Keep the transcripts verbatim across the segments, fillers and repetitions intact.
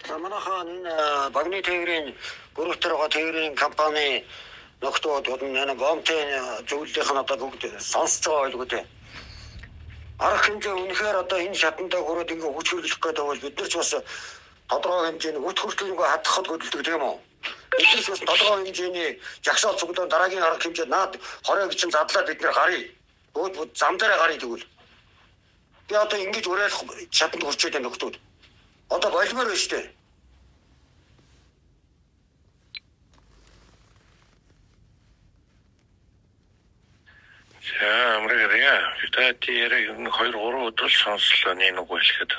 Манайхан энэ багны тээврийн гөрөвтөр байгаа тээврийн компани нөхдөөд энэ бомтын зөвлөлийнх нь одоо бүгд сонсож байгаа байлгүй дээ. Арга хэмжээ үнэхээр одоо энэ шатандаа хүрээд ингээ хүч хөрлөх гэдэг бол бид нар ч бас тодорхой хэмжээний үт хүртэл ингээ хатгахад хөдөлдөг тийм үү? Бид нар ч бас тодорхой хэмжээний жагсаал цуглаан дараагийн арга хэмжээ наад хорой гिचэн задлаад бид нар гарыг. Бөөд зам дээр гарыг тэгвэл. Би одоо ингэж уриалах шатанд хүрчээд байна нөхдөөд. Одоо болмоор байна шүү дээ. За амрагая. Хятадээр нэг хоёр гурван өдөр сонслоо нэг үг хэлэхэд.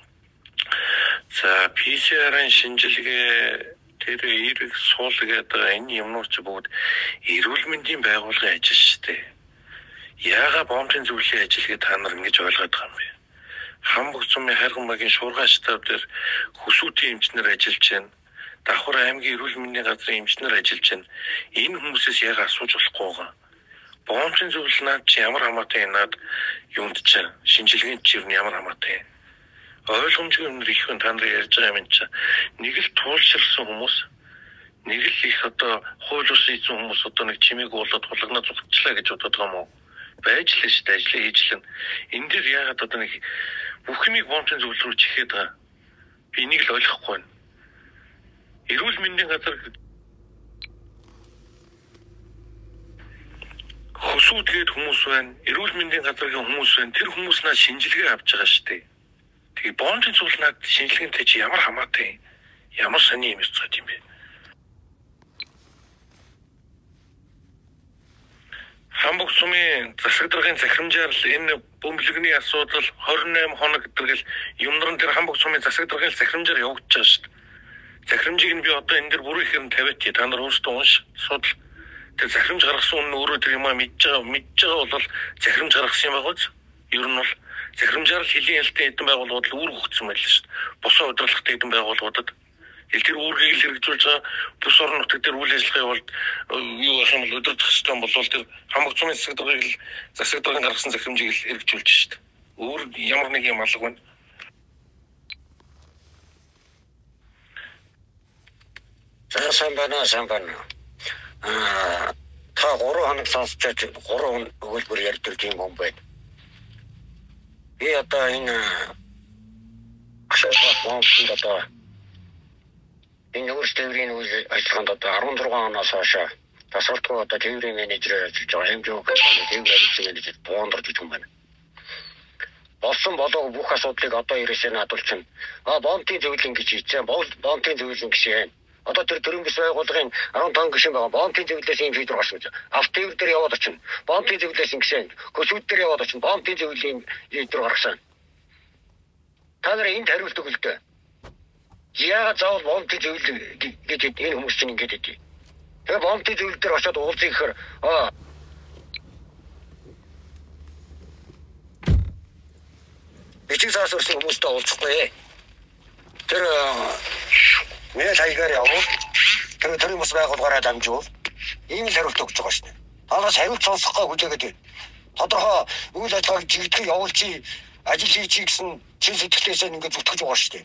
За пи си ар-ын шинжилгээ тэр эрэг суул гэдэг энэ юмнууд ч бүгд эрүүл мэндийн байгууллагын ажил шүү дээ. Яагаад бомбын зөвлөлийн ажил гэдэг та нар ингэж ойлгоод байгаа юм бэ? Хамбог цумын хайрган багийн шуургай штаб дээр хөсүүтийн эмчнэр ажиллаж байна. Давхар аймгийн эрүүл мэндийн газрын эмчнэр ажиллаж байна. Энэ хүмүүсээс яагаад асууж болохгүй байгаа? Бомбын зөвлөл наад чи ямар хамаатай наад юунд ч шинжилгээнд чи ямар хамаатай. Ойлгомжгүй юм их хүн та нар ярьж байгаа юм чи нэг л туулширсан хүмүүс нэг л их одоо хууль ус хийсэн хүмүүс одоо нэг чимээг уулаад хулгана зүгтчлаа гэж бодоод байгаа юм уу? Байж л шүү дээ, ажлаа хийж л. Энэ дээр яагаад одоо нэг бүхнийг бомбын зөвлөл рүү чихээд байгаа. Би энийг л ойлгохгүй байна. Эрүүл мэндийн газар хөсүүдгээд хүмүүс байна. Эрүүл мэндийн газрын хүмүүс байна. Тэр хүмүүс наа шинжилгээ авч байгаа шүү дээ. Тэгээ бомбын зөвлөл наад шинжилгээтэй чи ямар хамаатай, ямар сони юм хэвчээд юм бэ? Хамбог цумын засаг даргын захирамжаар л энэ бөмбөлөгний асуудал двадцать восемь хоног гэдэг л юмнран тэр хамбог цумын засаг даргын захирамжаар явагдаж байгаа шүү дээ. Захирамжийг нь би одоо энэ дэр бүрийн хэрэг тавиад та нар өөрсдөө унш судал. Тэр захирамж гаргасан үнэ өөрөө тэр юм а мэдж байгаа мэдж байгаа бол захирамж гаргасан юм байгаа ч ер нь бол захирамжаар л хэлийн ялтын хэдэн байгууллагууд л үүрэг өгсөн байл шүү дээ. Босоо удирдлагатай хэдэн байгууллагуудад тэр үүргийг л хэрэгжүүлж байгаа бүс орон нутаг дээр үйл ажиллагаа бол юу гэх юм бол удирдах систем болвол тэр хамаг цумын засаг даргыг л засаг даргын гаргасан захирамжийг л хэрэгжүүлж шүү дээ. Өөр ямар нэг юм алга байна. За сайн байна, сайн байна. Аа та гурван хоног сонсчод гурван өгүүлбэр ярьдаг юм юм байна. Би одоо энэ ашиглах бомбын одоо энэ өөрсдийн үйл ажиллагаанд одоо арван зургаан оноос хойш тасвартгүй одоо тээврийн менежер ажиллаж байгаа юм жоо компани тээврийн менежер бондорж байгаа юм байна. Болсон болоо бүх асуудлыг одоо ерөөсөө надулчихна. А бомбын зөвлөл гэж хийчихсэн. Бомбын зөвлөл гэж байна. Одоо тэр төрийн бис байгууллагын арван таван гишүүн байгаа. Бомбын зөвлөлөөс юм шийдвэр гаргасан гэж. Автовер дээр яваад очино. Бомбын зөвлөлөөс гишүүн. Хөсүүд дээр яваад очино. Бомбын зөвлөлийн шийдвэр гаргасан. Та нар энд хариулт өгөлтэй. Яагаад заавал бомбын зөвлөл гэж энэ хүмүүс чинь ингэж хэлдэг. Тэгээ бомбын зөвлөл дээр очиод уулзах гэхээр аа бичиг заас өрсөн хүмүүстэй уулзахгүй. Тэр мэл хайгаар явуул. Тэр төрийн бас байгуулгаараа дамжуул. Ийм л хариулт өгч байгаа шнэ. Танаас хариулт сонсохгүй хүлээгээд байна. Тодорхой үйл ажиллагааг жигдэх явуулчи ажил хийчих гэсэн чин сэтгэлээсээ ингээд зүтгэж байгаа шнэ.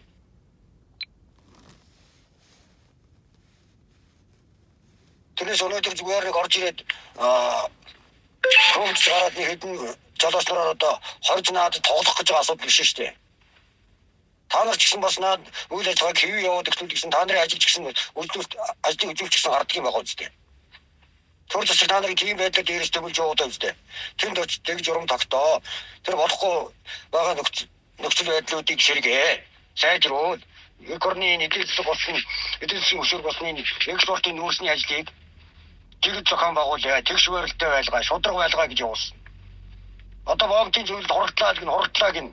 Тэрнээс өнөөдөр зүгээр нэг орж ирээд аа хөөж гараад нэг хэдэн жолоочлоор одоо хорж наад тоглох гэж байгаа асуудал биш шүү дээ. Та нар ч гэсэн бас наад үйл ажиллагааг хэвээ яваад ихлүүл гэсэн та нарын ажил ч гэсэн үйлдвэрт ажлыг үзүүлж гэсэн гардаг юм байгаа үстэй. Тэр засаг та нарын тийм байдлаар дээрээс төгөлж яваад байгаа үстэй. Тэнд очиж тэгж урам тогтоо. Тэр болохгүй байгаа нөхцөл байдлуудыг сэргээ. Сайжруулаад экорны эдийн засаг болсон эдийн засгийн өсвөр болсны экспортын нүүрсний ажлыг жигд зохион байгуулъя. Тэгш барилттай байлгаа, шудраг байлгаа гэж явуулсан. Одоо бомбын зөвлөлд хурдлаа гэн хурдлаа гэн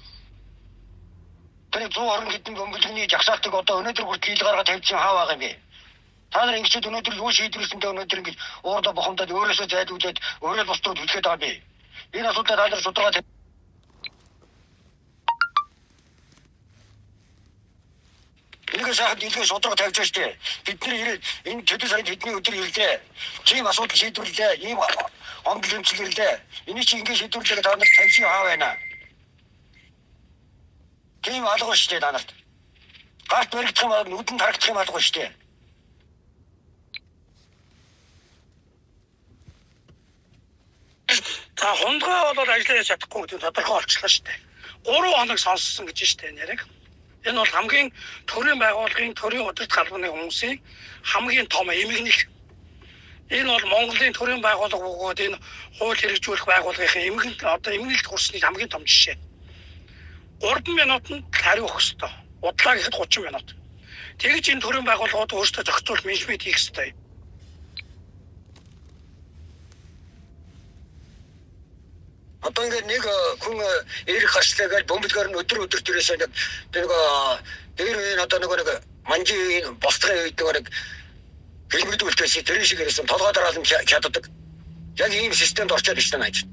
тэр зүүн орон хэдэн бөмбөлөгний жагсаалтыг одоо өнөөдөр хүртэл ил гаргаад тавьчихсан хаа байгаа юм бэ? Та нар ингэж өнөөдөр юу шийдвэрлэсэндээ өнөөдөр ингэж уурдаа бохомдоод өөрөөсөө зайлуулад өөрөө бусдууд үлдээд байгаа юм бэ? Энэ асуудал та нар судалгаа Энийг сайхан дэлгэн шудраг тавьж байгаа шүү дээ. Бидний ирээд энэ төдий сарын тэдний өдөр ирлээ. Тийм асуудал шийдвэрлээ. Ийм онгол өмчл ирлээ. Энийг чи ингэ шийдвэрлэх та нар тавьчих хаа байна? Тийм алга шүү дээ та нарт. Гарт баригдах юм аа нүдэнд харагдах юм алгүй шүү дээ. За хундгаа бол ажиллаж чадахгүй гэдэг тодорхой болчихлоо шүү дээ. гурван хоног сонссон гэж шүү дээ нэрэг. Энэ бол хамгийн төрийн байгууллагын төрийн удирдах албаны хүмүүсийн хамгийн том эмгэнэл. Энэ бол Монголын төрийн байгууллага бөгөөд энэ хууль хэрэгжүүлэх байгууллагын эмгэнэл одоо эмгэнэлд хүрсний хамгийн том жишээ. гурван минутанд хариу өгөх ёстой. Удлаа гэхэд гучин минут. Тэгж энэ төрийн байгууллагууд өөрсдөө зохицуул менежмент хийх ёстой. Одоо ингээд нэг хүн эрх хашлаа гэж бомбдгаар нь өдөр өдөр төрөөсөө нэг нэг дээр үеийн одоо нэг манжи босдгын үед нэг хэлмэгдүүлдэгс тэр шиг ирсэн толгой дараалан чаддаг. Яг ийм системд орчоод ирсэн байж.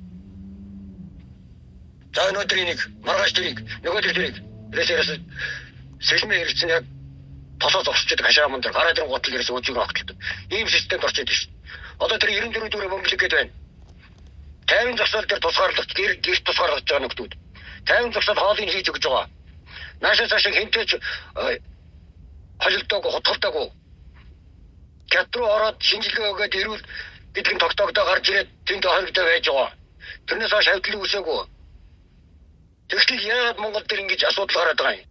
За өнөөдрийн нэг маргааш тэрийг нөгөө тэрийг тэрээс сэлмээ ирсэн яг тосоо зогсчод хашаа мундар гараад ирэн готл ирсэн өжиг огтлдог. Ийм системд орчоод ирсэн. Одоо тэр девяносто дөрөв дөрөв бомблэг гэдэг байна. тавин зогсоол дээр тусгаарлалт гэрт тусгаарлаж байгаа нөхдүүд. тавин зогсоол хоолыг хийж өгч байгаа. Наашаа цаашаа хинтэж холилдог, хотголдог. Чат руу ороод шинжилгээ өгөөд ирүүл бидний тогтоогдоо гарч ирээд тэнд хоригдоо байж байгаа. Тэрнээс хойш хавьтлыг үсээгүй. Тэгвэл яагаад Монгол дээр ингэж асуудал гараад байгаа юм?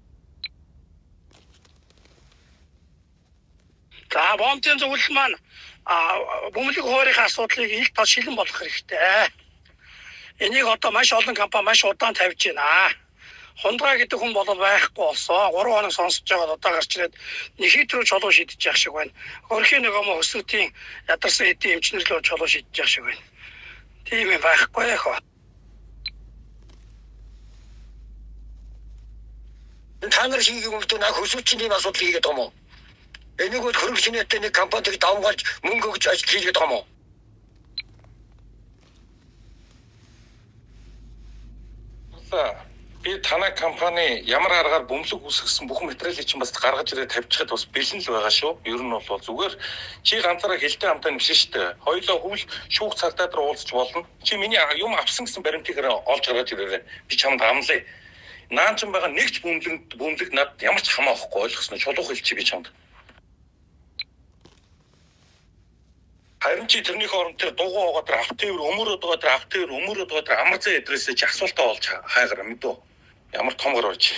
За бомтын зөвлөл маань бөмбөлөг хуурийн асуудлыг их тоо шилэн болгох хэрэгтэй. Энийг одоо маш олон компани маш удаан тавьж байна. Хундгаа гэдэг хүн бол байхгүй болсон. гурван хоног сонсож байгаа одоо гарч ирээд нэхийт рүү чулуу шидэж явах шиг байна. Хөрхийн нөгөө мө өсвөтийн ядарсан эдийн эмчнэр рүү чулуу шидэж явах шиг байна. Тийм юм байхгүй яах вэ? Та нар шиг юм уу наа хөсвөчийн ийм асуудал хийгээд байгаа юм уу? Энийг бол хөрөнгөчнийтэй нэг компаниг давмгаалж мөнгө өгч ажил хийгээд байгаа юм уу? Би танай компани ямар аргаар бөмбөлөг үүсгэсэн бүх материалыг чинь бас гаргаж ирээд тавьчихад бас бэлэн л байгаа шүү. Ер нь бол зүгээр чи ганцаараа хилтэй хамтаа нэмшин штэ. Хоёлоо хүл шүүх цагдаа дээр уулзч болно. Чи миний юм авсан гэсэн баримтыг олж гаргаж ирээрэй. Би чамд амлая. Наан ч байгаа нэгч бөмбөлөг бөмбөлөг над ямар ч хамаахгүй ойлгосноо чулуу хэлчих би чамд. Харин чи тэрний хооронд тэр дугуй байгаа тэр автовэр өмөрөд байгаа тэр автовэр өмөрөд байгаа тэр амар зай эдрээсээ чи асуултаа олж хайгараа мэдүү. Ямар том гарч.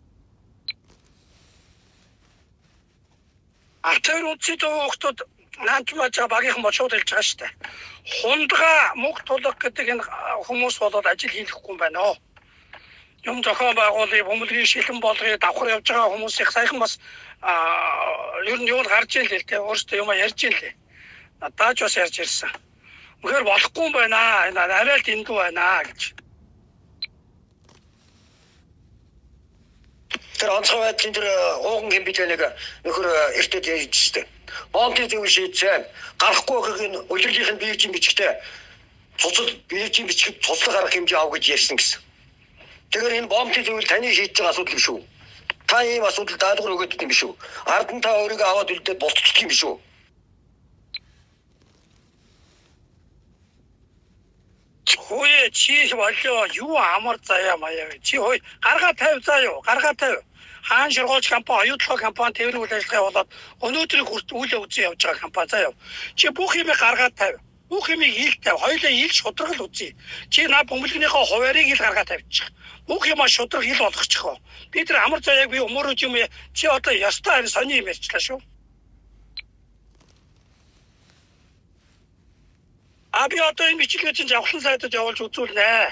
Автовэр үчид өгтөд наантмаа багийнхан бочоод хэлж байгаа шүү дээ. Хундгаа мөнгө тулах гэдэг энэ хүмүүс болоод ажил хийхгүй юм байна оо. Юм зохион байгуулалтын бөмбөлгийн шилэн болгоё давхар явж байгаа хүмүүсийг саяхан бас ер нь юу гарч ийл л дээ. Өөрөөсөө юм ярьж ийл лээ. Надаач бас ярьж ирсэн. Үнэхээр болохгүй юм байна. Энэ арай л дэндүү байна гэж. Тэр онцгой байдлын тэр ууган гэмбит нэг нөхөр эртэд ярьж штэ. Бомтын зөв шийдсэн. Гарахгүй гэхин улирлынх нь биеийн бичгтээ цуцал биеийн бичгэд цуцлаг гарах хэмжээ ав гэж ярьсан гэсэн. Тэгэхээр энэ бомтын зөв таны шийдэж байгаа асуудал юм шүү. Та ийм асуудал даалгавар өгöd юм шүү. Ард нь та өөрийгөө аваад үлдээд болтчих юм шүү. Хөөе чи болоо юу амар заяа маяа чи хөөе гаргаа тавь заяа гаргаа тавь хаан ширгуулж компани оюутлах компани тэрэг үйл ажиллагаа болоод өнөөдрийг хүрт үйл явц явж байгаа компани заяа чи бүх юмыг гаргаа тавь бүх юмыг ил тавь хоёулаа ил шудрагл үзье чи на бөмбөлгийнхөө хуваарийг ил гаргаа тавьчих бүх юмаа шудраг ил болгочих би тэр амар заяаг би өмөрөөж юм чи одоо ястай сони юм ярьчлаа шүү. А би одоо энэ бичлэгээ чинь завхлан сайтад явуулж үзүүлнэ.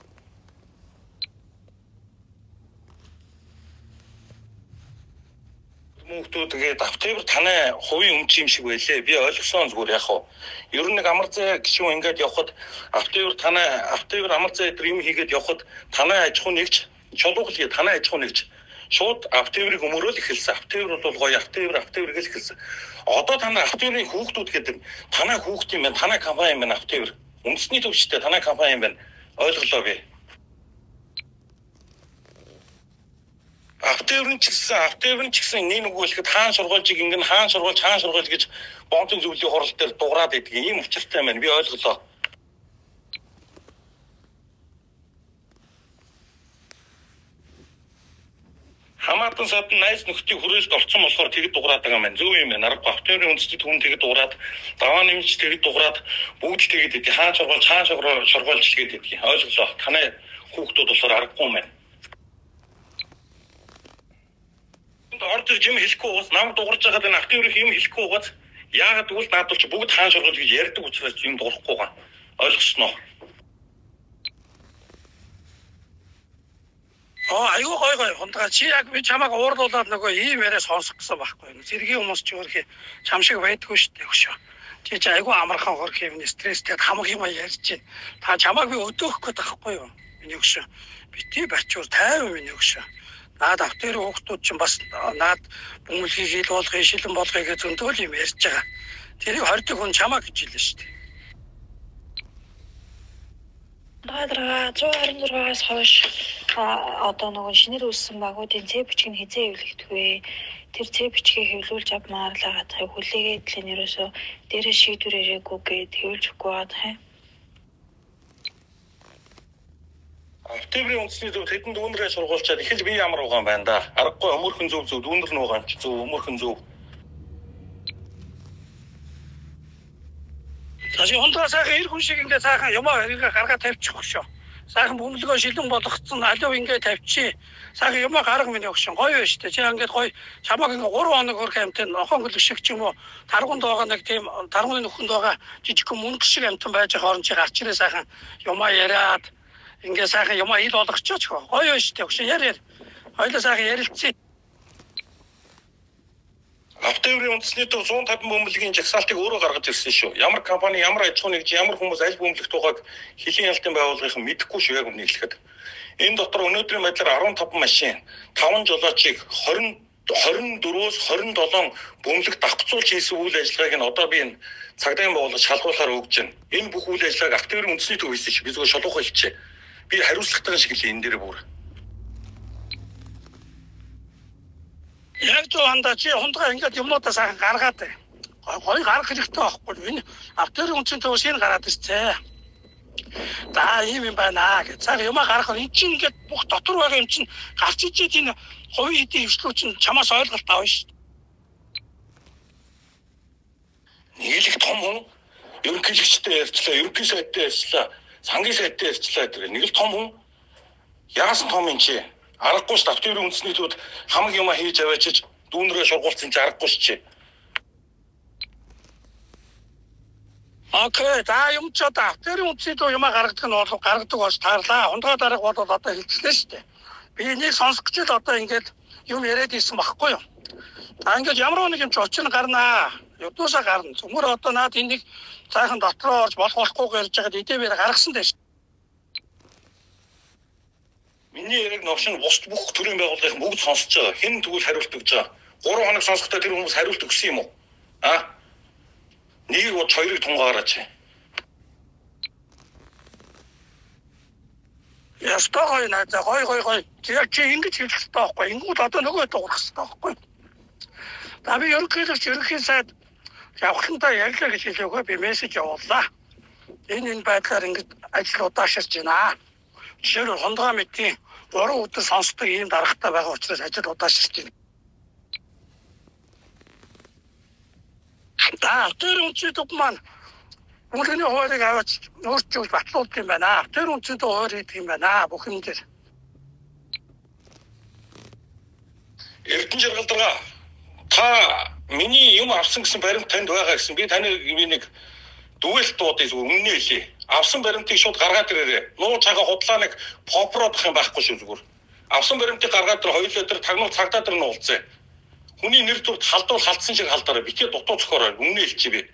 Мөнхтөө тэгээд автовер танай хувийн өмч юм шиг байлээ. Би ойлгосон зүгээр яах вэ? Ер нь нэг амар зай гişүүн ингээд явхад автовер танай автовер амар зай дээр юм хийгээд явхад танай аж ахуй нэгж чулууг л танай аж ахуй нэгж шууд автоверыг өмөрөөл эхэлсэн. Автовер бол гоё автовер автовер гэж эхэлсэн. Одоо танай автоверын хүүхдүүд гэдэг танай хүүхд юм байна. Танай компани юм байна автовер. Үндэсний төвчтэй танай компани юм байна. Ойлголоо би. Автоверын ч гэсэн автоверын ч гэсэн нэг нэг үлэхэд хаан сургуульчиг ингэн хаан сургуульч хаан сургуульч гэж бомтын зөвлөлийн хурал дээр дуурайд идэг ийм учиртай байна. Би ойлголоо. Хамаатан садан найз нөхдийг хүрээлд орцсон болохоор тэгэд дуурайдаг юм байна. Зөв юм байна. Арга автомобилийн үндэсний түвэн тэгэд дуурайд, даваа нэмж тэгэд дуурайд, бүгд тэгэд идэв. Хаан шоргол, хаан шоргол, шоргоолж тэгээд идэв. Ойлголоо. Танай хүүхдүүд болохоор аргагүй юм байна. Орж ирж юм хэлэхгүй уус нам дуурж байгаад энэ автомобиль юм хэлэхгүй уус яагаад гэвэл наадвал чи бүгд хаан шоргол гэж ярьдаг учраас юм дуурахгүй байгаа. Ойлгосноо. Оо аюу гой гой хонтга чи яг би чамайг уурлуулад нөгөө ийм яриа сонсох гэсэн байхгүй. Зэргийн хүмүүс ч өөрхий чам шиг байдгүй шүү дээ хөшөө. Чи чи аюу амархан хөрх юм стресстэй хамаг юм ярьж чинь. Та чамайг би өдөөх гээд байхгүй юу? Миний хөшөө. Бити барчуур тайван миний хөшөө. Наад автомобилийн хүүхдүүд чинь бас наад бөмбөлгийг хил болгоё, шилэн болгоё гэж зөндөөл юм ярьж байгаа. Тэрийг хордог хүн чамаа гэж хэлнэ шүү дээ. Гадраа зуун хорин зургаас хойш одоо нөгөө шинээр үүссэн багуудын цэ бичгийг хизээ хэвлэгдэх вэ? Тэр цэ бичгийг хэвлүүлж авмаар л байгаа таа. Хүлээгээд л энэ ерөөсөө дээрээ шийдвэр ирээгүй гэд хэвлж өгөө байгаа. Автомобилийн үндэсний зөв хэдэн дүүнрээ сургуулчаад ихэл би ямар угаан байна да. Аргагүй өмөрхөн зөв зөв дүүнэр нь угаан ч зөв өмөрхөн зөв. Таши хонтга сайхан эр хүн шиг ингээ сайхан юмаа ингээ гаргаад тавьчих шүү. Сайхан бөмбөлгөө шилэн болгоцсон алив ингээ тавьчих. Сайхан юмаа гарга миний өгшин гоё байна шүү дээ. Чи ингээд гоё чамаг ингээ гурван хоног хөрх амтэн охин гөлөг шиг ч юм уу таргунд байгаа нэг тийм таргуны нөхөнд байгаа жижиг мөнгө шиг амтан байж хоорон чи гарч ирээ сайхан юмаа яриад ингээ сайхан юмаа ил болгочихооч гоё байна шүү дээ. Өгшин яар яар. Хоёлаа сайхан ярилцъя. Автомобилийн үндэсний төв зуун тавин бөмбөлгийн жагсаалтыг өөрөө гаргаж ирсэн шүү. Ямар компани, ямар аж ахуй нэгж, ямар хүмүүс аль бөмбөлөгт байгааг хэлийн ялтын байгууллагын мэдэхгүй шүү яг өмнө хэлэхэд. Энэ дотор өнөөдрийн байдлаар арван таван машин, таван жолоочийг двадцать двадцать дөрвөөс двадцать seven бөмбөлөгт давхцуулж хийсэн үйл ажиллагааг нь одоо би энэ цагдаагийн байгууллагад шалгуулахаар өгж байна. Энэ бүх үйл ажиллагааг автомобилийн үндэсний төв хийсэн шүү. Би зөвхөн шалгуух хэлчихэ. Би хариуцлагатай шиг л энэ дээр бүр. Яг зөв хандаа чи хондгоо ингээд юмнуудаа сайхан гаргаад бай. Гой гарах хэрэгтэй байхгүй. Энэ автомобилийн үндэсний төв шинэ гараад ирцээ. За ийм юм байна гэж. Цаг юмаа гарах нь чинь ингээд бүх дотор байгаа юм чинь гарч ижээд энэ хувийн эдийн хвшлүү чинь чамаас ойлголт авна шүү. Нийлэх том хүн ерөнхийлөгчтэй ярьчлаа, ерөнхий сайдтай ярьчлаа, сангийн сайдтай ярьчлаа гэдэг. Нэг л том хүн яасан том юм чи? Аргагүй ш автомобилийн үндэсний төвд хамаг юмаа хийж аваачиж дүүнрээ шургуулсан чи аргагүй ш чи. Окей, за юм ч одоо автомобилийн үндэсний төв юмаа гаргадаг нь бол гаргадаг бааш таарлаа. Хондгоо дарга бол одоо хэлчихлээ шүү дээ. Би энийг сонсох гэж л одоо ингээд юм яриад ирсэн байхгүй юу? За ингээд ямар нэг юм ч очин гарнаа. Юдуусаа гарна. Зүгээр одоо наад энийг цаахан дотроо орж болох болохгүй гэж яагаад идэвээр гаргасан дээ. Миний яриг новшин бус бүх төрлийн байгууллагын бүгд сонсож байгаа. Хэн тэгвэл хариулт өгж байгаа. гурван хоног сонсохдоо тэр хүмүүс хариулт өгсөн юм уу? А? Нэг бод хоёрыг тунгаараач. Ястаа гоё наа. За гоё гоё гоё. Чи чи ингэж хэлэх хэрэгтэй байхгүй. Ингүүд одоо нөгөө дуурах хэрэгтэй байхгүй. За би ерөнхийдөө ерөнхий сайд явахлантаа ярьлаа гэж хэлээгөө би мессеж явууллаа. Энэ энэ байдлаар ингэж ажил удаашрж байна. Жишээлбэл хондгоо мэдээ гурван өдөр сонсдог ийм даргатай байгаа учраас ажил удаашрж байна. Да, тэр үнцэд маань Өнгөний хуулийг аваад өөрчлөж батлуулдаг юм байна. Тэр үнцэд хууль хийдэг юм байна. Бүх юм дээр. Эрдэнэ жаргалдраа та миний юм авсан гэсэн баримт танд байгаа гэсэн. Би таны би нэг дүгэл дуудыг зөв өмнө хэлье. Авсан баримтыг шууд гаргаад ирээрэй. Нуу цагаа худлаа нэг попродох юм байхгүй шүү зүгээр. Авсан баримтыг гаргаад ир хоёулаа тэр тагнуул цагдаа дээр нь уулзъя. Хүний нэр төрд халдвал халдсан шиг халдаарай. Битээ дутуу цохороо өмнө хэлчихье би.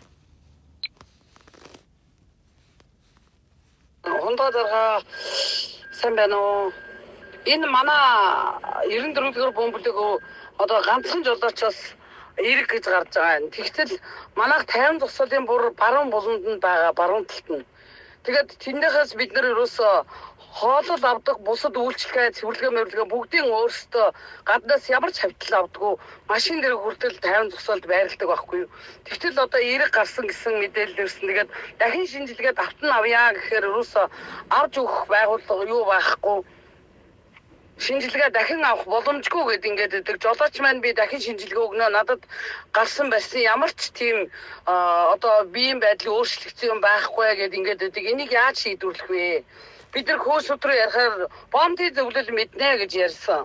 Хондоо дарга сайн байна уу? Энэ манай девяносто дөрвөн дугаар бомбөлөг одоо ганцхан жолоочоос эрэг гэж гарч байгаа юм. Тэгтэл манайх тавин тусалын бүр баруун буланд нь байгаа, баруун талд нь. Тэгээд тэндээс бид нэр ерөөсөө хоолол авдаг, бусад үйлчлэгээ, цэвэрлэгээ, мэрвлэгээ бүгдийн өөрсдөө гаднаас ямар ч хавтал авдаггүй. Машин дээр хүртэл тавин тусалд байрладаг байхгүй юу? Тэгтэл одоо эрэг гарсан гэсэн мэдээлэл ирсэн. Тэгээд дахин шинжилгээд автан авъя гэхээр ерөөсөө авч өгөх байгууллага юу байхгүй. шинжилгээ дахин авах боломжгүй гэдэг ингээд өгдөг. Жолооч маань би дахин шинжилгээ өгнө. Надад гарсан байсан ямар ч тийм одоо биеийн байдлыг өөрчлөгдсөн юм байхгүй гэдэг ингээд өгдөг. Энийг яаж шийдвэрлэх вэ? Бид нар хөөс өдрөө ярихаар бомбын зөвлөл мэднэ гэж ярьсан.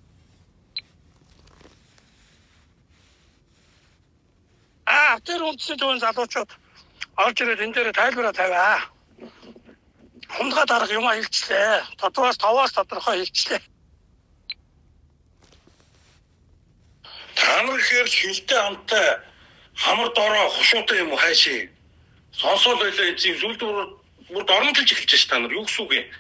Аа, тэр үндсэн төвийн залуучууд орж ирээд энэ дээр тайлбараа тавиа. Хундгаа дарах юм хэлчихлээ. Тодорхойлж таваас тодорхой хэлчихлээ. Та нар ихээр хилтэй хамтаа хамар доороо хушуутай юм уу хайшээ? Сонсоод байлаа энэ зүйлдүүр бүр дормжилж эхэлж ш та нар юу гэсэн үг юм?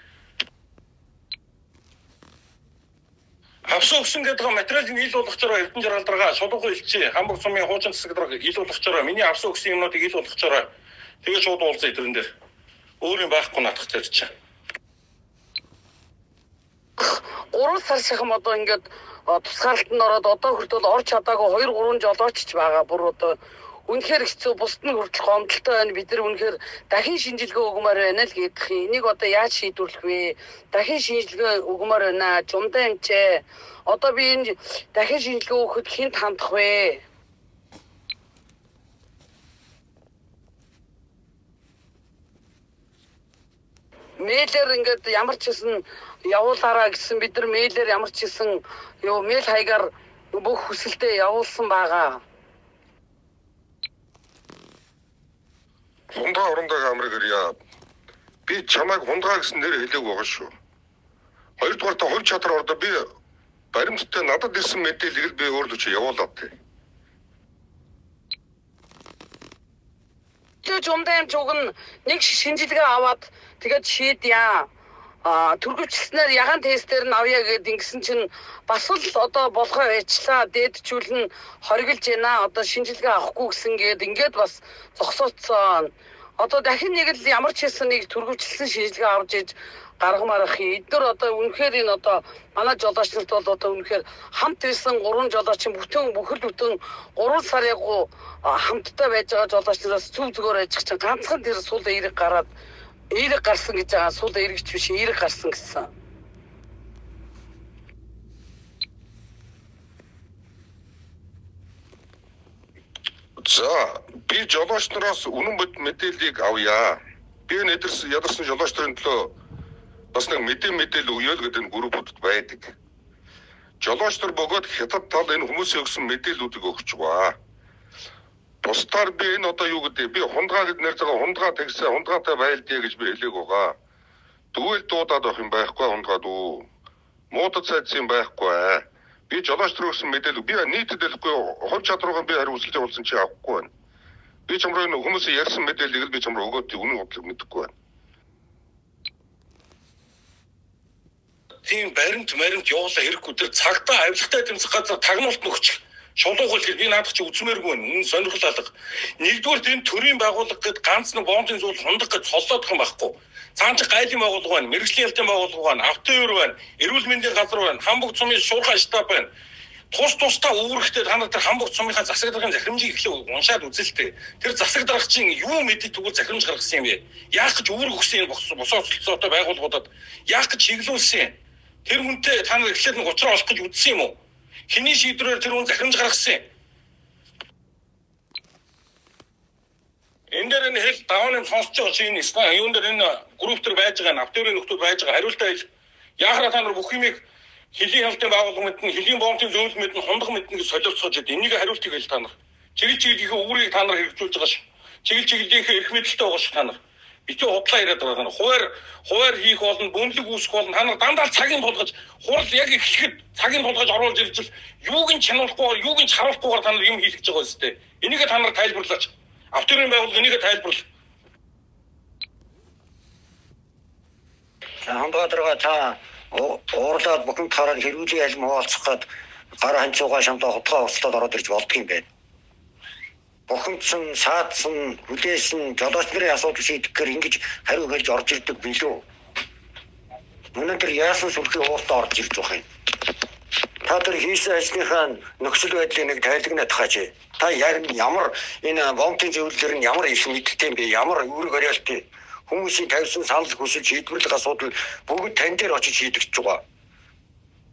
Авсан өгсөн гэдэг материалын ил болгочоор Эрдэнэ жаргалдараа шулуухан илчээ хамбог сумын хуучин засаг дараа ил болгочоор миний авсан өгсөн юмнуудыг ил болгочоор тэгээ шууд уулзъя тэрэн дээр. Өөр юм байхгүй надах гэж чаа. гурван сар шахам одоо ингээд тусгаарлалт нь ороод одоо хүртэл орж чадаагүй хоёр гурван жолоочч байгаа. Бүр одоо үнэхээр хэцүү, бусд нь хүртэл гомдолтой байна. Бид нар үнэхээр дахин шинжилгээ өгмөр байна л гэдэг юм. Энийг одоо яаж шийдвэрлэх вэ? Дахин шинжилгээ өгмөр байна. Жумдаа эмчээ. Одоо би энэ дахин шинжилгээ өгөхөд хэн хандах вэ? Мэйлэр ингээд ямар ч гэсэн явуулаараа гэсэн бид нар мэйлэр ямар ч гэсэн юу мэйл хаягаар бүх хүсэлтэд явуулсан байгаа. Хундаа орондоо амраг ирья. Би чамайг хундаа гэсэн нэр хэлээг байгаа шүү. Хоёрдугаар та хувь чадраар ордоо би баримттай надад ирсэн мэдээллийг би өөрлөж явуулаад тий. Тэр жумдаа юм чуг нь нэг шинжилгээ аваад тэгээд шийдъя. А түргэвчлснээр ягаан тестээр нь авъя гэдэг ингэсэн чинь бас л одоо болохоо байчлаа. Дээдчүүл нь хориглож байна. Одоо шинжилгээ авахгүй гэсэн гээд ингээд бас зогсооцсон. Одоо дахин нэг л ямар ч хэсэн нэг түргэвчлсэн шинжилгээ авч иж гаргамаар ах. Эдгээр одоо үнэхээр энэ одоо манай жолооч нарт бол одоо үнэхээр хамт ирсэн гурван жолоочин бүтэн бүхэл бүтэн гурван сар ягу хамтдаа байж байгаа жолооч нараас зүг зүгээр ажих чинь ганцхан тэр сул эерэг гараад эерэг гарсан гэж байгаа. Сул эргэж биш эерэг гарсан гэсэн. За би жолооч нараас үнэн бод мэдээллийг авъя. Би нэдэрс ядарсан жолооч нарын төлөө бас нэг мэдээ мэдээлэл өгье л гэдэг группуд байдаг. Жолооч нар бөгөөд хятад тал энэ хүмүүсийн өгсөн мэдээллүүдийг өгч байгаа. Бусдаар би энэ одоо юу гэдэг би хундгаа гэд нэр байгаа хундгаа тэгсээ хундгаатай байлдъя гэж би хэлээг байгаа. Тэгвэл дуудаад авах юм байхгүй хундгаа дүү. Муудад сайдсан байхгүй. Би жолооч нар өгсөн мэдээлэл би нийтэд хэлэхгүй хувь чадруугаа би хариу үсэлж явуулсан чи авахгүй байна. Би чамруу энэ хүмүүсийн ярьсан мэдээллийг би чамруу өгөөд үнэн бодлыг мэдэхгүй байна. Тийм баримт баримт явуулаа хэрэггүй тэр цагтаа авилгатай тэмцэх газар тагнуулт нөгч шулуугал гэж би наадах чи үзмээргүй энэ сонирхол алга. Нэгдүгээр энэ төрийн байгууллага гэд ганц нэг бомбын зүйл хундах гэж цоллоодох юм байхгүй. Цаанч гайлын байгууллага байна, мэрэгжлийн ялтын байгууллага байна, автоёр байна, эрүүл мэндийн газар байна, хамбог цумын шуурхай штаб байна. Тус тусдаа үүрэхдээ та нар тэр хамбог цумынхаа засаг даргын захирамжийг эхлээ уншаад үзэлтэй. Тэр засаг дарга чинь юу мэдээ тэгвэл захирамж гаргасан юм бэ? Яах гэж үүрэг өгсөн энэ босоо цолцоотой байгууллагуудад яах гэж чиглүүлсэн? Тэр хүнтэй та нар эхлээд нэг уучраа олох гэж үзсэн юм уу? Хиний шийдвэрээр тэр хүн захирамж гаргасан юм? Энэ дээр энэ хэл даван юм сонсож байгаа чинь ста юун дээр энэ групп төр байж байгаа автоёрын нөхдүүд байж байгаа хариултаа хэл яахаараа та нар бүх юмыг хэлийн хялтын байгууллага мэднэ хэлийн бомбын зөвлөл мэднэ хундах мэднэ гэж солилцоож байгаа. Энийг хариултыг хэл та нар. Чиглэл чиглэлийнхээ үүрийг та нар хэрэгжүүлж байгаа ш. Чиглэл чиглэлийнхээ эрх мэдэлтэй байгаа ш та нар. Битүү худлаа яриад байгаа та нар. Хуваар хуваар хийх болно, бөмбөлөг үүсгэх болно. Та нар дандаа цагийн тулгаж хурал яг эхлэхэд цагийн тулгаж оруулж ирж л юуг нь чануулахгүй, юуг нь харуулахгүйгээр та нар юм хийх гэж байгаа үстэй. Энийг та нар тайлбарлаач. Автоёрын байгууллага энийг тайлбарлаа. Хамбаа дарга та уурлаад бүхэн тараад хэрүүлийн аль муулцах гээд гар ханцуугаа шамдаа хутгаа уцлаад ороод ирж болдго юм байна. Бухимдсан, саадсан, хүлээсэн жолооч нарын асуудал шийдэхээр ингэж хариу хэлж орж ирдэг билүү. Өнөөдөр яасан сүрхий ууртаа орж ирж байгаа юм. Та тэр хийсэн ажлынхаа нөхцөл байдлыг нэг тайлагнаад хаач. Та яг ямар энэ бомбын зөвлөлөөр нь ямар их мэддэг юм бэ? Ямар үүрэг бариалт хүмүүсийн тавьсан санал хүсэл шийдвэрлэх асуудал бүгд тань дээр очиж шийдэгдэж байгаа.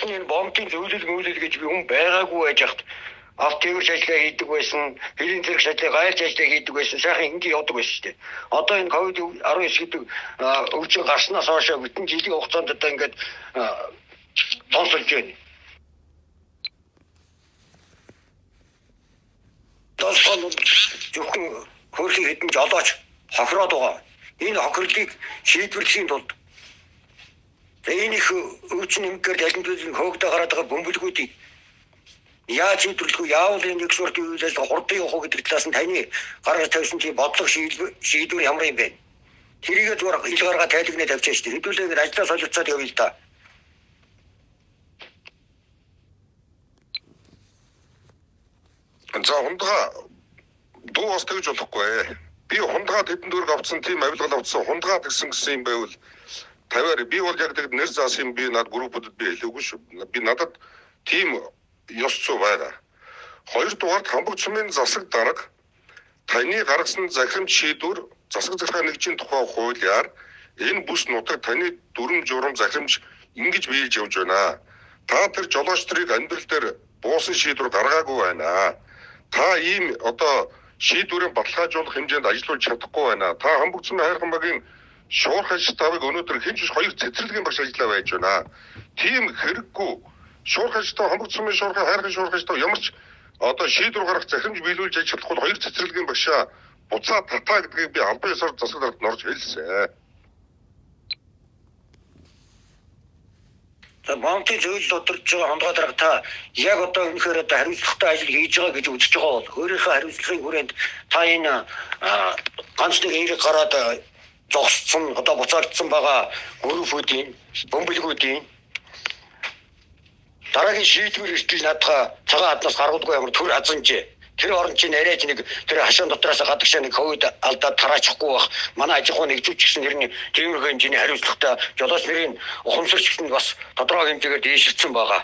энэ бомбын зөвлөл мөлөл гэж би хүн байгаагүй байж хат авт тээвэр ажиллагаа хийдэг байсан, хэрийн зэрэг ажиллагаа гайлж ажиллагаа хийдэг байсан, сайхан ингээ явдаг байсан шүү дээ. Одоо энэ ковид арван девять гэдэг өвчин гарснаас хойш бүтэн жилийн хугацаанд одоо ингээд тонцолж байна. Тонцол зөвхөн хөрхийн хэдэн жолооч хохироод байгаа. Энэ хохирлыг шийдвэрлэхийн тулд энэ их өвчин нэмгээр ялгамжуулсан хөөгдө гараад байгаа бөмбөлгүүдийг яаж шийдвэрлэх вэ? Яавал энэ нэг сурт үйлдэл хурдан явах уу гэдэг талаас нь таны гаргаж тавьсан чи бодлого шийдвэр ямар юм бэ? Тэрийгээ зүгээр ил гаргаа тайлагнаа тавьчихсан шүү дээ. Хэдүүлээ ингэ ажлаа солилцоод явъя л да. За хундгаа дуу бас тэгж болохгүй. Би хундгаа тэдэн дөрөг авцсан тийм авилгал авцсан хундгаа гэсэн гэсэн юм байвал тавиар би бол яг тэгд нэр заасан би над группуудад би хэлээгүй шүү. Би надад тийм ёс зүй байгаа. Хоёрдугаар хамбог цумын засаг дарга таны гаргасан захирамж шийдвэр засаг захиргаа нэгжийн тухай хуулиар энэ бүс нутаг таны дүрм журам захирамж ингэж биелж явж байна. Та тэр жолооч нарыг амьдрал дээр буусан шийдвэр гаргаагүй байна. Та ийм одоо шийдвэрийн баталгаажуулах хэмжээнд ажиллаж чадахгүй байна. Та хамбог цумын хайрхан багийн шуурх ажилтныг өнөөдөр хинч хоёр цэцэрлэгийн багш ажиллаа байж байна. Тийм хэрэггүй. Шуурх ажилтнаа хамбог цумын шуурхай хайрхан шуурх ажилтнаа ямар ч одоо шийдвэр гаргах захирамж биелүүлж ажил чадахгүй хоёр цэцэрлэгийн багшаа буцаа татаа гэдгийг би албан ёсоор засаг даргад норж хэлсэн. За бомбын зөвлөл удирдах байгаа хондгой дарга та яг одоо үнэхээр одоо хариуцлагатай ажил хийж байгаа гэж үзэж байгаа бол өөрийнхөө хариуцлагын хүрээнд та энэ ганц нэг эерэг гараад зогссон одоо буцаагдсан байгаа группүүдийн бөмбөлгүүдийн дараагийн шийдвэр эртэл надхаа цагаан хаднаас гаргуулгүй ямар төр азанж тэр орон чинь арайж нэг тэр хашаан дотроос гадагшаа нэг ковид алдаад тараачихгүй бах манай ажихуу нэгжүүч гэсэн нэрний тиймэрхүү хэмжээний хариуцлагатай жолооч нарын ухамсарч гэсэн бас тодорхой хэмжээгээр дээшилсэн байгаа.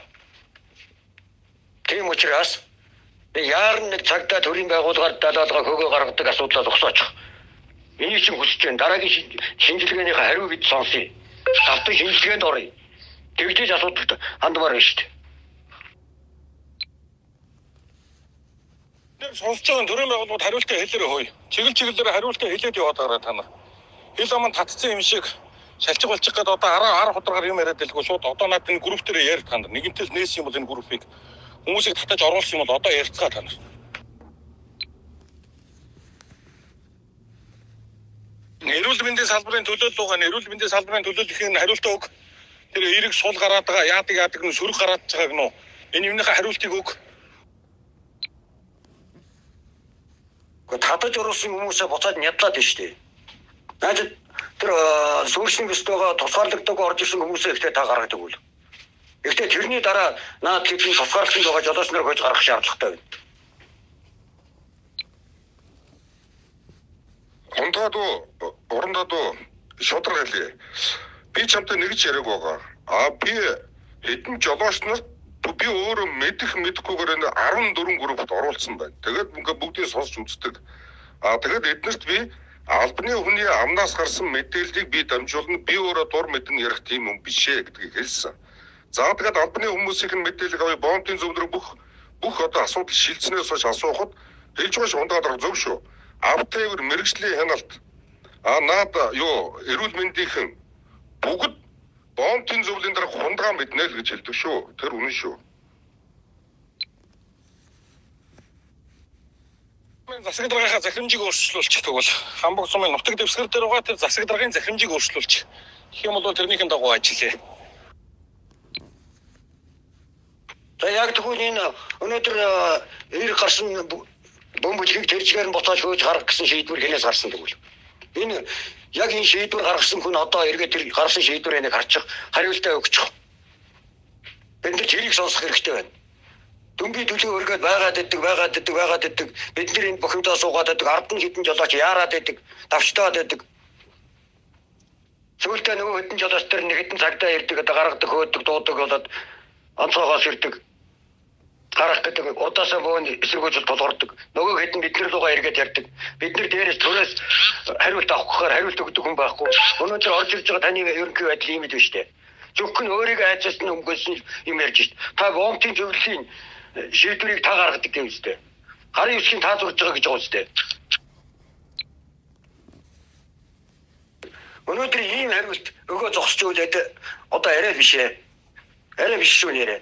Тийм учраас яар нэг цагтаа төрийн байгууллагаар далаалга хөгөө гаргадаг асуудлаа зогсоочих. Энийг чинь хүсэж байна. Дараагийн шинжилгээнийхээ хариу бид сонсъё. Тавтан шинжилгээнд оръё. Тэгжээж асуудалд хандмаар байна шүү дээ. Сонсож байгаа төрийн байгууллагууд хариултаа хэлээрээ хөөе. Чиглэл чиглэлээр хариултаа хэлээд яваад байгаа та нар. Хил аман татцсан юм шиг шалчих болчих гээд одоо араа араа худраар юм яриад байлгүй шууд одоо над энэ групп дээр ярих та нар. Нэгэнтээс нээсэн юм бол энэ группийг хүмүүсийг татаж оруулсан юм бол одоо ярьцгаа та нар. Эрүүл мэндийн салбарын төлөөлөл байгаа. Эрүүл мэндийн салбарын төлөөллөхийн хариултаа өг. Тэр эерэг сул гараад байгаа яадаг яадаг нь сөрөг гараад байгааг нь энэ юмныхаа хариултыг өг. Татаж оруулсан хүмүүсээ буцаад нядлаад байна шүү дээ. Наад тэр сүүршний бис байгаа тусгаарлагддаг орж ирсэн хүмүүсээ ихтэй та гаргадаг үл. Ихтэй тэрний дараа наад хэдэн тусгаарлалтанд байгаа жолооч нар хойж гаргах шаардлагатай байна. Хондгадуу орондадуу шодрог хэлье. Би чамтай нэгж яриаг байгаа. А би хэдэн жолооч нарт би өөрөө мэдэх мэдэхгүйгээр арван дөрвөн группт оруулсан байна. Тэгээд ингээ бүгдийг сонсч үздэг. А тэгээд эднэрт би албаны хүний амнаас гарсан мэдээллийг би дамжуулна. Би өөрөө дур мэдэн ярих тийм юм биш ээ гэдгийг хэлсэн. За тэгээд албаны хүмүүсийн мэдээлэл авъя бомбын зөвлөр бүх бүх одоо асуудал шилжснээс хойш асуухад хэлж байгаа шундаа дарга зөв шүү. Автовер мэрэгжлийн хяналт а наад юу эрүүл мэндийнхэн бүгд бомбын зөвлөлийн дараа хундгаа мэднэ л гэж хэлдэг шүү. Тэр үнэн шүү. Засаг даргийнхаа захирамжийг өөрчлүүлчих тэгвэл хамбог цумын нутаг дэвсгэр дээр байгаа тэр засаг даргын захирамжийг өөрчлүүлчих. Тэгэх юм бол тэрнийхэн дагуу ажиллая. За яг тэгвэл энэ өнөөдөр эерэг гарсан бомбөлгийг тэрчгээр нь буцааж хөөж гаргах гэсэн шийдвэр хинээс гарсан тэгвэл. Энэ яг энэ шийдвэр гаргасан хүн одоо эргээд тэр гарсан шийдвэрийг харчих хариултаа өгчих. Бид нар тэрийг сонсох хэрэгтэй байна. Дүнгийн төлөө өргөд байгаад иддэг, байгаад иддэг, байгаад иддэг. Бид нар энэ бохимдоо суугаад иддэг, ард нь хитэн жолооч яарад иддэг, давчтаад иддэг. Сүүлдээ нөгөө хитэн жолооч төр нэг хитэн цагтаа ирдэг, одоо гаргадаг, хөөдөг, дуудаг болоод онцгоогоос ирдэг. Гарах гэдэг удаасаа бөөн эсэргүүцэл тулгардаг. Нөгөө хитэн бидний руугаа эргээд ярьдаг. Бид нар дээрээс төрөөс хариулт авахгаар хариулт өгдөг хүн байхгүй. Өнөөдөр орж ирж байгаа таны ерөнхий байдал ийм л биш үү? Зөвхөн өөрийгөө айцсан өнгөсөн юм ярьж шít. Та бомбын зөвлөлийн шийдвэрийг та гаргадаг юм үстэй. Гарын үсгийн та зурж байгаа гэж байгаа үстэй. Өнөөдөр ийм хариулт өгөө зогсож үлээд одоо арай биш ээ. Арай биш шүү нэрээ.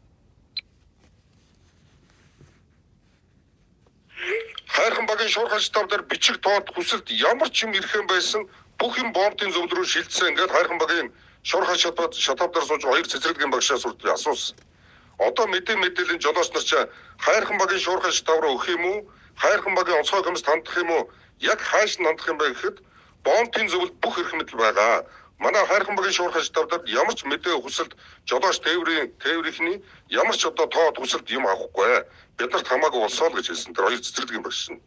Хайрхан багийн шуурхай штаб дээр бичиг тоод хүсэлт ямар ч юм ирэх юм байсан бүх юм бомбын зөвлөл рүү шилжсэн. Ингээд хайрхан багийн шуурхай штаб шатав дээр сууж хоёр цэцэрлэгийн багшаас үрдээ асуусан. Одоо мэдээ мэдээллийн жолооч нар ч хайрхан багийн шуурхай штаб руу өгөх юм уу? Хайрхан багийн онцгой комисс хандах юм уу? Яг хааш нь хандах юм бэ гэхэд бомбын зөвлөлд бүх эрх мэдэл байгаа. Манай хайрхан багийн шуурхай штаб дээр ямар ч мэдээ хүсэлт жолооч тээврийн тээврийнхний ямар ч одоо тоод хүсэлт юм авахгүй. Биднэрт хамаагүй болсоо л гэж хэлсэн. Тэр хоёр цэцэрлэгийн багш нь.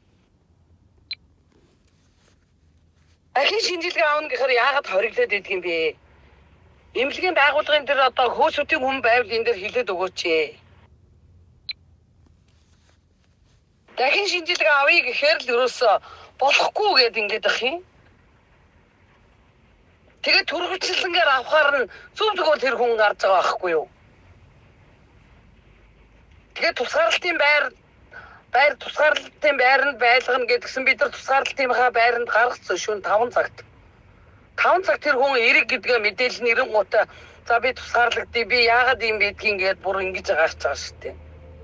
Ахин шинжилгээ аавна гэхээр яагаад хориглоод идэх юм бэ? Эмнэлгийн байгууллагын дээр одоо хөөсөтийн хүн байвал энэ дээр хилээд өгөөч ээ. Дахин шинжилгээ авъя гэхээр л ерөөсө болохгүй гэдэг ингэж ах юм. Тэгээд төрөвчлэнгээр авахаар нь зөв зөвхөн тэр хүн гарч байгаа байхгүй юу? Тэгээд тусгаарлалтын байр байр тусгаарлалтын байранд байлгана гэдгсэн бид нар тусгаарлалтынхаа байранд гаргацсан шөнө таван цагт. таван цаг тэр хүн эрэг гэдгээ мэдээлэл нэрэн гутаа за би тусгаарлагдъя би яагаад юм гэдгийг ингээд бүр ингэж агаарч байгаа шүү дээ.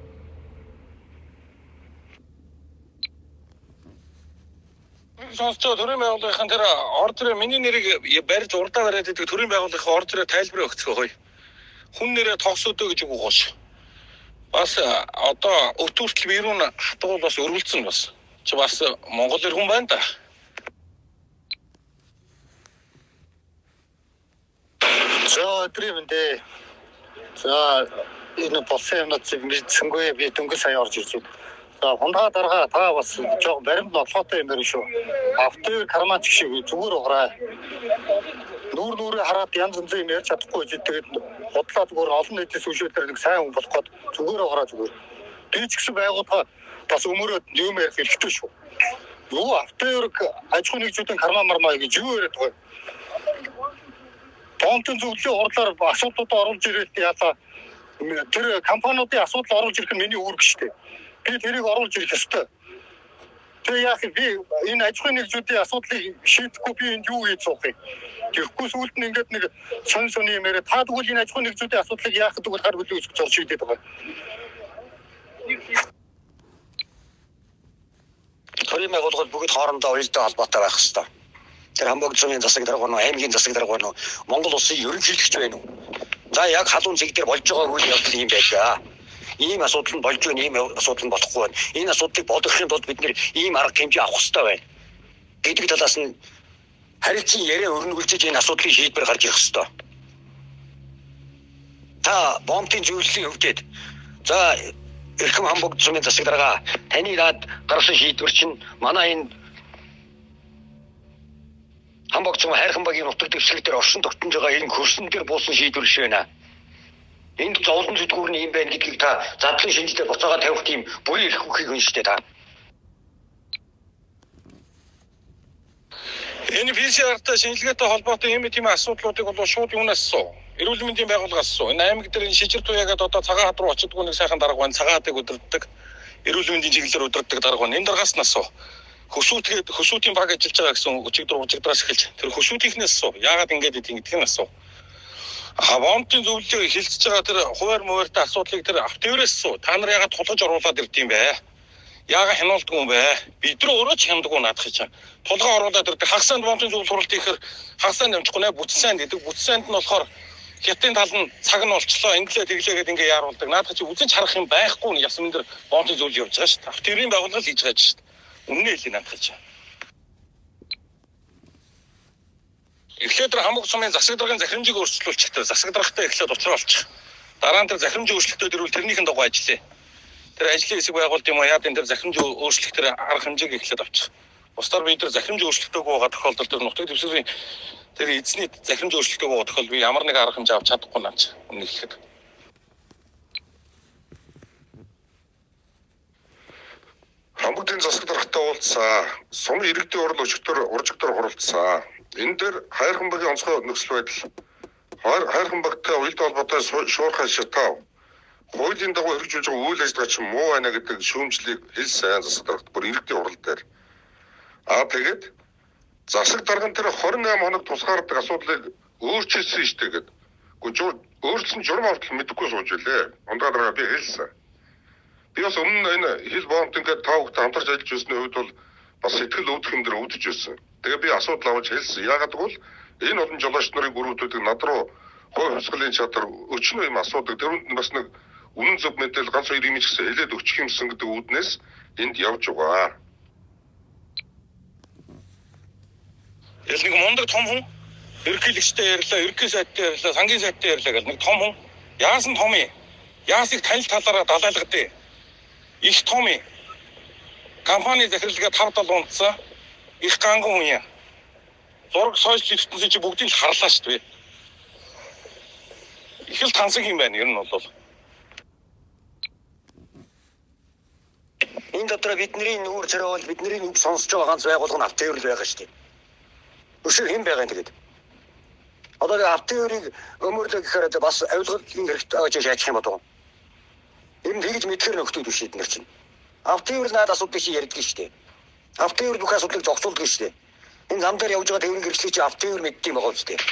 Сонсцоо төрийн байгууллагын тэр ордер миний нэрийг барьж урдаа бариад идэг төрийн байгууллагын ордерыг тайлбар өгцгөө. Хүн нэрээ тогсоодөө гэж үг гош. Бас одоо өвтөртөл вирус хатгуул бас өргөлдсөн бас. Чи бас Монгол эр хүн байна да. За өдриймдээ. За энэ болсон юмнууд мэдсэнгүй би дөнгөж сая орж ирж байна. За хондоо дарга та бас жоо баримт нотлоотой юм байна шүү. Автор кармач шиг зүгээр уграа. Нүүр нүрээ хараад янз янз юм ярьж чадахгүй ч тэгээд бодлоо зүгээр олон нийтээс үшөөдөр нэг сайн хүн болох гээд зүгээр уграа зүгээр. Би ч гэсэн байгууллага бас өмөрөөд юм ярих хэрэгтэй шүү. Юу автор аж ахуйн нэгжүүдийн карма мармаа гэж юу яриад байгаа. Бомбын зөвлөлийн хурлаар асуудлууд оруулж ирээд яалаа тэр компаниудын асуудал оруулж ирэх нь миний үүрэг шүү дээ. Би тэрийг оруулж ирэх ёстой. Тэгээ яах вэ? Би энэ аж ахуйн нэгжүүдийн асуудлыг шийдэхгүй би энд юу хийж суух юм? Тэгэхгүй сүүлд нь ингээд нэг сон сони юм яриа та тэгвэл энэ аж ахуйн нэгжүүдийн асуудлыг яах гэдэг бол хар бүлэг үүсгэж орж шийдээд байгаа. Төрийн байгууллагууд бүгд хоорондоо уялдаа холбоотой байх ёстой. Тэр хамбог зүүнийн засаг дарга нь аймгийн засаг дарга нь Монгол улсын ерөнхийлөгч байна уу? За яг халуун цэг дээр болж байгаа үйл явдал юм байлаа. Ийм асуудал нь болж байна, ийм асуудал нь болохгүй байна. Энэ асуудлыг бодохын тулд бид нэр ийм арга хэмжээ авах хэрэгтэй байна. Гэдэг талаас нь харилцан яриа өрнүүлж энэ асуудлыг шийдвэр гарч ирэх хэрэгтэй. Та бомбын зөвлөлийн хөвдөд за эрхэм хамбог зүүнийн засаг дарга таны наад гаргасан шийдвэр чинь манай энэ хамбог зүүн хайрхан багийн нутаг дэвшлэг дээр оршин тогтнож байгаа энэ хөрсөн дээр буусан шийдвэр шиг байна. Энд зовлон зүтгүүр нь юм байна гэдгийг та задлан шинжтэй буцаага тавих тийм бүрийн эрх хөхийг үнштэй та. Энэ пэ цэ ар-тай шинжилгээтэй холбоотой юм тийм асуудлуудыг бол шууд юунаас суу? Эрүүл мэндийн байгууллагаас суу. Энэ аймаг дээр энэ шижир туяагаад одоо цагаан хад руу очидгүй нэг сайхан дарга байна. Цагаан хадыг удирддаг. Эрүүл мэндийн чиглэлээр удирддаг дарга байна. Энэ даргаас нас суу. Хөсүүтгээд хөсүүтийн баг ажиллаж байгаа гэсэн өчигдөр учигдраас эхэлж. Тэр хөсүүтийнхнээс суу. Яагаад ингэж ийм гэдгийг нас суу. А бомбын зөвлөлийг хилцэж байгаа тэр хуваар мөвөртэй асуудлыг тэр автоорээс суу. Та нар яагаад тулгаж оруулаад ирд юм бэ? Яагаад хянуулдаг юм бэ? Бид нар өөрөө ч хямдаг уу наадах гэж. Тулгаа оруулаад ирдэг. Хагасанд бомбын зөвлөл суралт ихээр хагасанд амжихгүй нэ бүтсэнд гэдэг. Бүтсэнд нь болохоор хятадын тал нь цаг нь болчлоо. Инглээ тэглээ гэдэг ингээ яаруулдаг. Наадах чи үзэн харах юм байхгүй нь ясман дээр бомбын зөвлөл явж байгаа шүү дээ. Автоорын байгууллага хийж байгаа шүү дээ. Үнэн хэлээ наадах гэж. Эхлээд тэр хамаг сумын засаг даргын захирамжийг өөрчлүүлчих тэр засаг даргатай эхлээд уцраа олчих. Дараа нь тэр захирамжийн өөрчлөлтөд ирвэл тэрнийхэн дагуу ажиллая. Тэр ажлын хэсэг байгуулт юм уу яа энэ тэр захирамжийн өөрчлөлт тэр арга хэмжээг эхлээд авчих. Бусдаар бид тэр захирамжийн өөрчлөлтөөгөө байгаа тохиолдолд тэр нутаг дэвсгэрийн тэр эзний захирамжийн өөрчлөлтөөгөө байгаа тохиолдолд би ямар нэг арга хэмжээ авч чадахгүй наач. Үнэ хэлэхэд. Хамбогдын засаг даргатай уулзсан. Сумын иргэдийн урал өчигдөр уржигдөр хуралдсан. Энэ дээр хайрхан багийн онцгой нөхцөл байдал Хайрхан багтаа уялд холбоотой шуурхай шатав. Хуулийн дагуу хэрэгжүүлж байгаа үйл ажиллагаа чинь муу байна гэдэг шүүмжлийг хэл сайн засдаг. Бүр иргэдийн урал дээр. Аа тэгээд засаг дарган тэр двадцать восемь хоног тусгаардаг асуудлыг өөрчилсөн шүү дээ гэдэг. Гэхдээ өөрчлөн журам автал мэдэхгүй сууж илээ. Ундаа дараа би хэлсэн. Би бас өмнө энэ хил боомт ингээд тав хүүхд хамтарч ажиллаж байсан үед бол бас сэтгэл өвдөх юм дээр өвдөж байсан. Тэгээ би асуудал авч хэлсэн. Яагаад гэвэл энэ олон жолооч нарын гүрүүдийг над руу хой хосголын чадвар өчнө юм асуудаг. Тэрүүнд нь бас нэг үнэн зөв мэдээлэл ганц хоёр юм ч гэсэн хэлээд өгчих юмсан гэдэг үүднээс энд явж байгаа. Ял нэг мундаг том хүн ерөнхийлөгчтэй ярьлаа, ерөнхий сайдтай ярьлаа, сангийн сайдтай ярьлаа гэл нэг том хүн яасан том юм? Яасыг танил талаараа далайлгадээ. Их том юм. Компани захирлага тав дал унтсан их ганган хүн юм. Зураг сошиал ертөнцийн чи бүгдийг л харлаа шүү дээ. Их л тансаг юм байна ер нь бол. Энэ дотор бидний нүүр царай бол бидний үг сонсож байгаа ганц байгуулга нь автоёр л байгаа шүү дээ. Өшөө хэн байгаа юм тэгээд? Одоо автоёрыг өмөрлөө гэхээр бас авилгалын хэрэгтэй гэж шийдэх юм бодов. Ер нь тэгж мэдхээр нөхдөд биш эднэр чинь. Автоёр наад асуудыг чи ярьдаг шүү дээ. Автоёр бүх асуудлыг зогсуулдаг шүү дээ. Энэ зам дээр явж байгаа тээврийн гэрчлэгч автоёр мэддэг юм байгаа шүү дээ.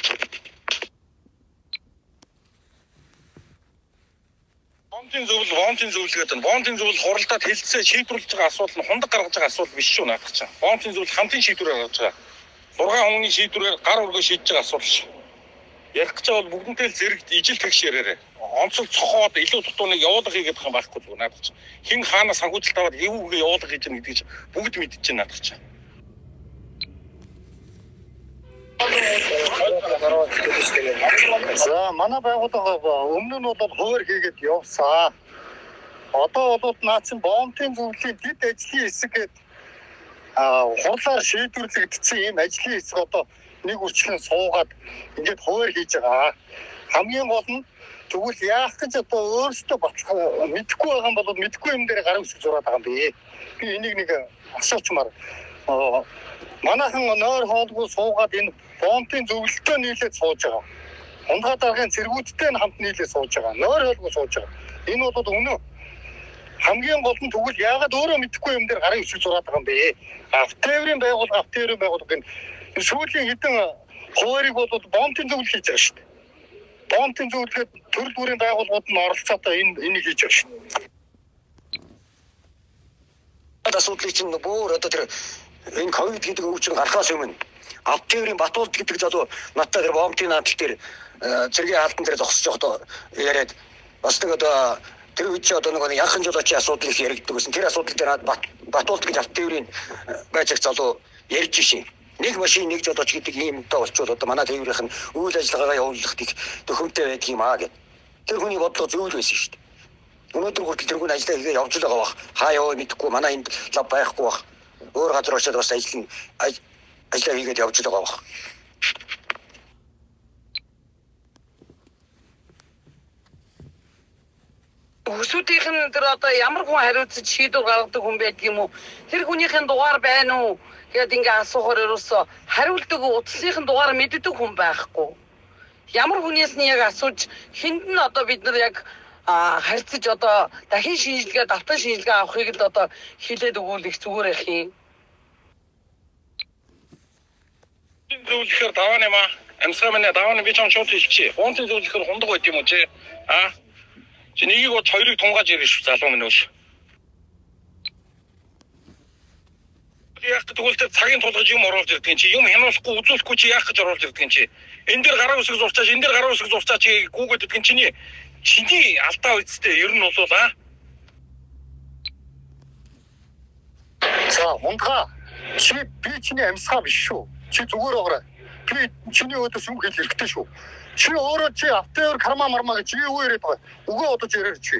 Бомтын зөвлөл, бомтын зөвлөл гэдэг нь бомтын зөвлөл хуралдаад хэлцээ шийдвэрлэж байгаа асуудал нь хундаг гаргаж байгаа асуудал биш шүү наадах чинь. Бомтын зөвлөл хамтын шийдвэр гаргаж байгаа. Зургаан хүний шийдвэрээр гар өргөө шийдэж байгаа асуудал шүү. Ярих гэж бол бүгднтэй л зэрэгт ижил тэгш яраарэ. Онцол цохоод илүү тутууныг явуулах хийгээд байгаа юм байхгүй зүг наадах чинь. Хин хаана санхүүжилт аваад эвүүгээ явуулах гэж байгаа гэдгийг бүгд мэдчихэж байна наадах чинь. За манай байгууллага өмнө нь бол хуваар хийгээд явсаа. Одоо бол наачин бомтын зөвлөлийн дэд ажлын хэсэг гээд а хурлаар шийдвэрлэгдсэн ийм ажлын хэсэг одоо нэг үрчлэн суугаад ингээд хуваар хийж байгаа. Хамгийн гол нь тэгвэл яах гэж одоо өөрсдөө батлах мэдэхгүй байгаа юм бол мэдэхгүй юм дээр гарын үсэг зураад байгаа юм би. Би энийг нэг асуучмаар манайхан нойр хоолгүй суугаад энэ бомтын зөвлөлтөө нийлээд сууж байгаа. Хундгаа даргын цэргүүдтэй нь хамт нийлээд сууж байгаа. Нойр хоолгүй сууж байгаа. Энэ бол үнэн. Хамгийн гол нь тэгвэл яагаад өөрөө мэдэхгүй юм дээр гарын үсэг зураад байгаа юм бэ? Автоёрын байгууллага, автоёрын байгууллага энэ сүүлийн хэдэн хуваарийг бол бомтын зөвлөл хийж байгаа шүү дээ. Бомтын зөвлөлөд төрөл бүрийн байгууллагууд нь оролцоотой энэ энийг хийж байгаа шүү. Асуудлыг чинь бүр одоо тэр энэ ковид гэдэг өвчин гарахаас өмнө автоёрын Батуулд гэдэг залуу надтай тэр бомтын наадал дээр зэргийн хаалтан дээр зогсож байгаа яриад бас нэг одоо тэр үед чи одоо нэг янхан жолоочийн асуудлыг яригддаг гэсэн. Тэр асуудал дээр Батуулд гэж автоёрын байж залуу ярьж шин. Нэг машин нэг жолооч гэдэг юм тоо болчихвол одоо манай тээврийнх нь үйл ажиллагаагаа явуулахыг төхөмтэй байдаг юм аа гэд. Тэр хүний бодлого зөв байсан шүү дээ. Өнөөдөр хүртэл тэр хүн ажиллаа хийгээ явж л байгаа бах. Хаа яваа мэдэхгүй манай энд лав байхгүй бах. Өөр газар очиод бас ажил ажиллаа хийгээд явж л байгаа бах. Хүмүүсийнх нь тэр одоо ямар хүн хариуцж шийдвэр гаргадаг хүн байдаг юм уу? Тэр хүнийхэн дугаар байна уу? Гэт ингээ асуухаар ерөөсө хариулдаг утасныхын дугаар мэддэг хүн байхгүй. Ямар хүнээс нь яг асууж хэнд нь одоо бид нар яг харьцаж одоо дахин шинжилгээ, давтан шинжилгээ авахыг л одоо хэлээд өгвөл их зүгээр их юм. Энэ зөвлөхөр даваа нэмаа. Амсгаа минь даваа нь би ч юм шууд хэлчихье. Бомтын зөвлөхөр хундаг байт юм уу чи? Аа? Чи нэгийг бод хоёрыг тунгааж ирэх шүү залуу минь өөш. Яах гэдэг бол цагийн тулгаж юм оруулж ирдэг чи юм хянуулахгүй үзүүлэхгүй чи яах гэж оруулж ирдэг чи энэ дээр гараа үсэг зурчаач энэ дээр гараа үсэг зурчаач гүүгээд идэх чиний чиний алдаа үсттэй ер нь бол аа За хундгаа чи би чиний амьсгаа биш шүү. Чи зүгээр байгаарай. Би чиний өдөөс юм хэл хэрэгтэй шүү. Чи өөрөө чи автоёр карма марма гэж чи юу яриад байгаа. Үгүй одож ярээр чи.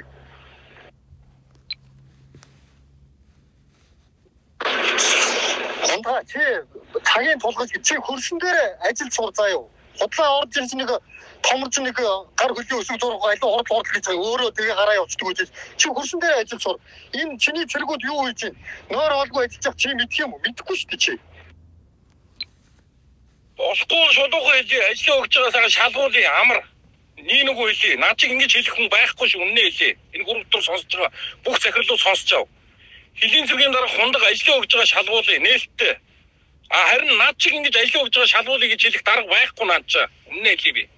Хундгаа чи цагийн тулгаж чи хөрсөн дээр ажил сур заа юу. Худлаа орж ирж нэг томорч нэг гар хөлийн өсөг зураг айлуу хурд хурд гэж өөрөө тэгээ гараа явчихдаг гэж чи хөрсөн дээр ажил сур. Энэ чиний цэргүүд юу хийж байна? Нойр олгүй ажиллаж чи мэдх юм уу? Мэдэхгүй шүү дээ чи. Болохгүй шулуухан хэлээ. Ажлын өгж байгаа сайхан шалгуулъя амар. Нэг нэг хэлээ. Наад чиг ингэж хэлэх хүн байхгүй шүү. Үнэ хэлээ. Энэ гурав дотор сонсож байгаа бүх захирлууд сонсож ав. Хилийн цэгийн дараа хундаг ажлын өгж байгаа шалгуулъя нээлттэй. А харин наад чиг ингэж ажлын өгж байгаа шалгуулъя гэж хэлэх дарга байхгүй наад чаа. Үнэ хэлээ би.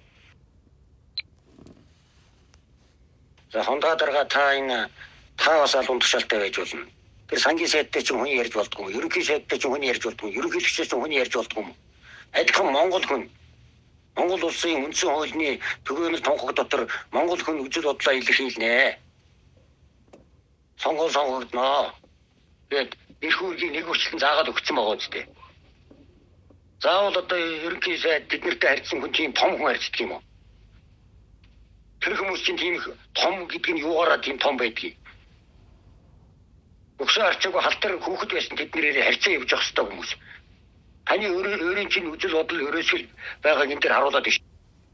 За хондоо дарга та энэ та бас албан тушаалтай байж болно. Тэр сангийн сайдтай ч хүн ярьж болдгоо. Ерөнхий сайдтай ч хүн ярьж болдгоо. Ерөнхийлөгчтэй ч хүн ярьж болдгоо. Адилхан Монгол хүн Монгол улсын үндсэн хуулийн төгөөнөл тунхаг дотор Монгол хүн үжил бодлоо илэрхийлнэ. Сонгол сонгогдноо. Тэгээд эрх үүргийг нэг хүчлэн заагаад өгсөн байгаа үстэй. Заавал одоо ерөнхий сайд тэднэртэй харьцсан хүн тийм том хүн харьцдаг юм уу? Тэр хүмүүс чинь тийм том гэдэг нь юугаараа тийм том байдгийг. Өгсөн арчаагүй халтар хүүхэд байсан тэднэрээр харьцаа явж явах хэрэгтэй хүмүүс. Таны өөрийн чинь үжил бодол өрөөсгөл байгааг энэ төр харуулад иш.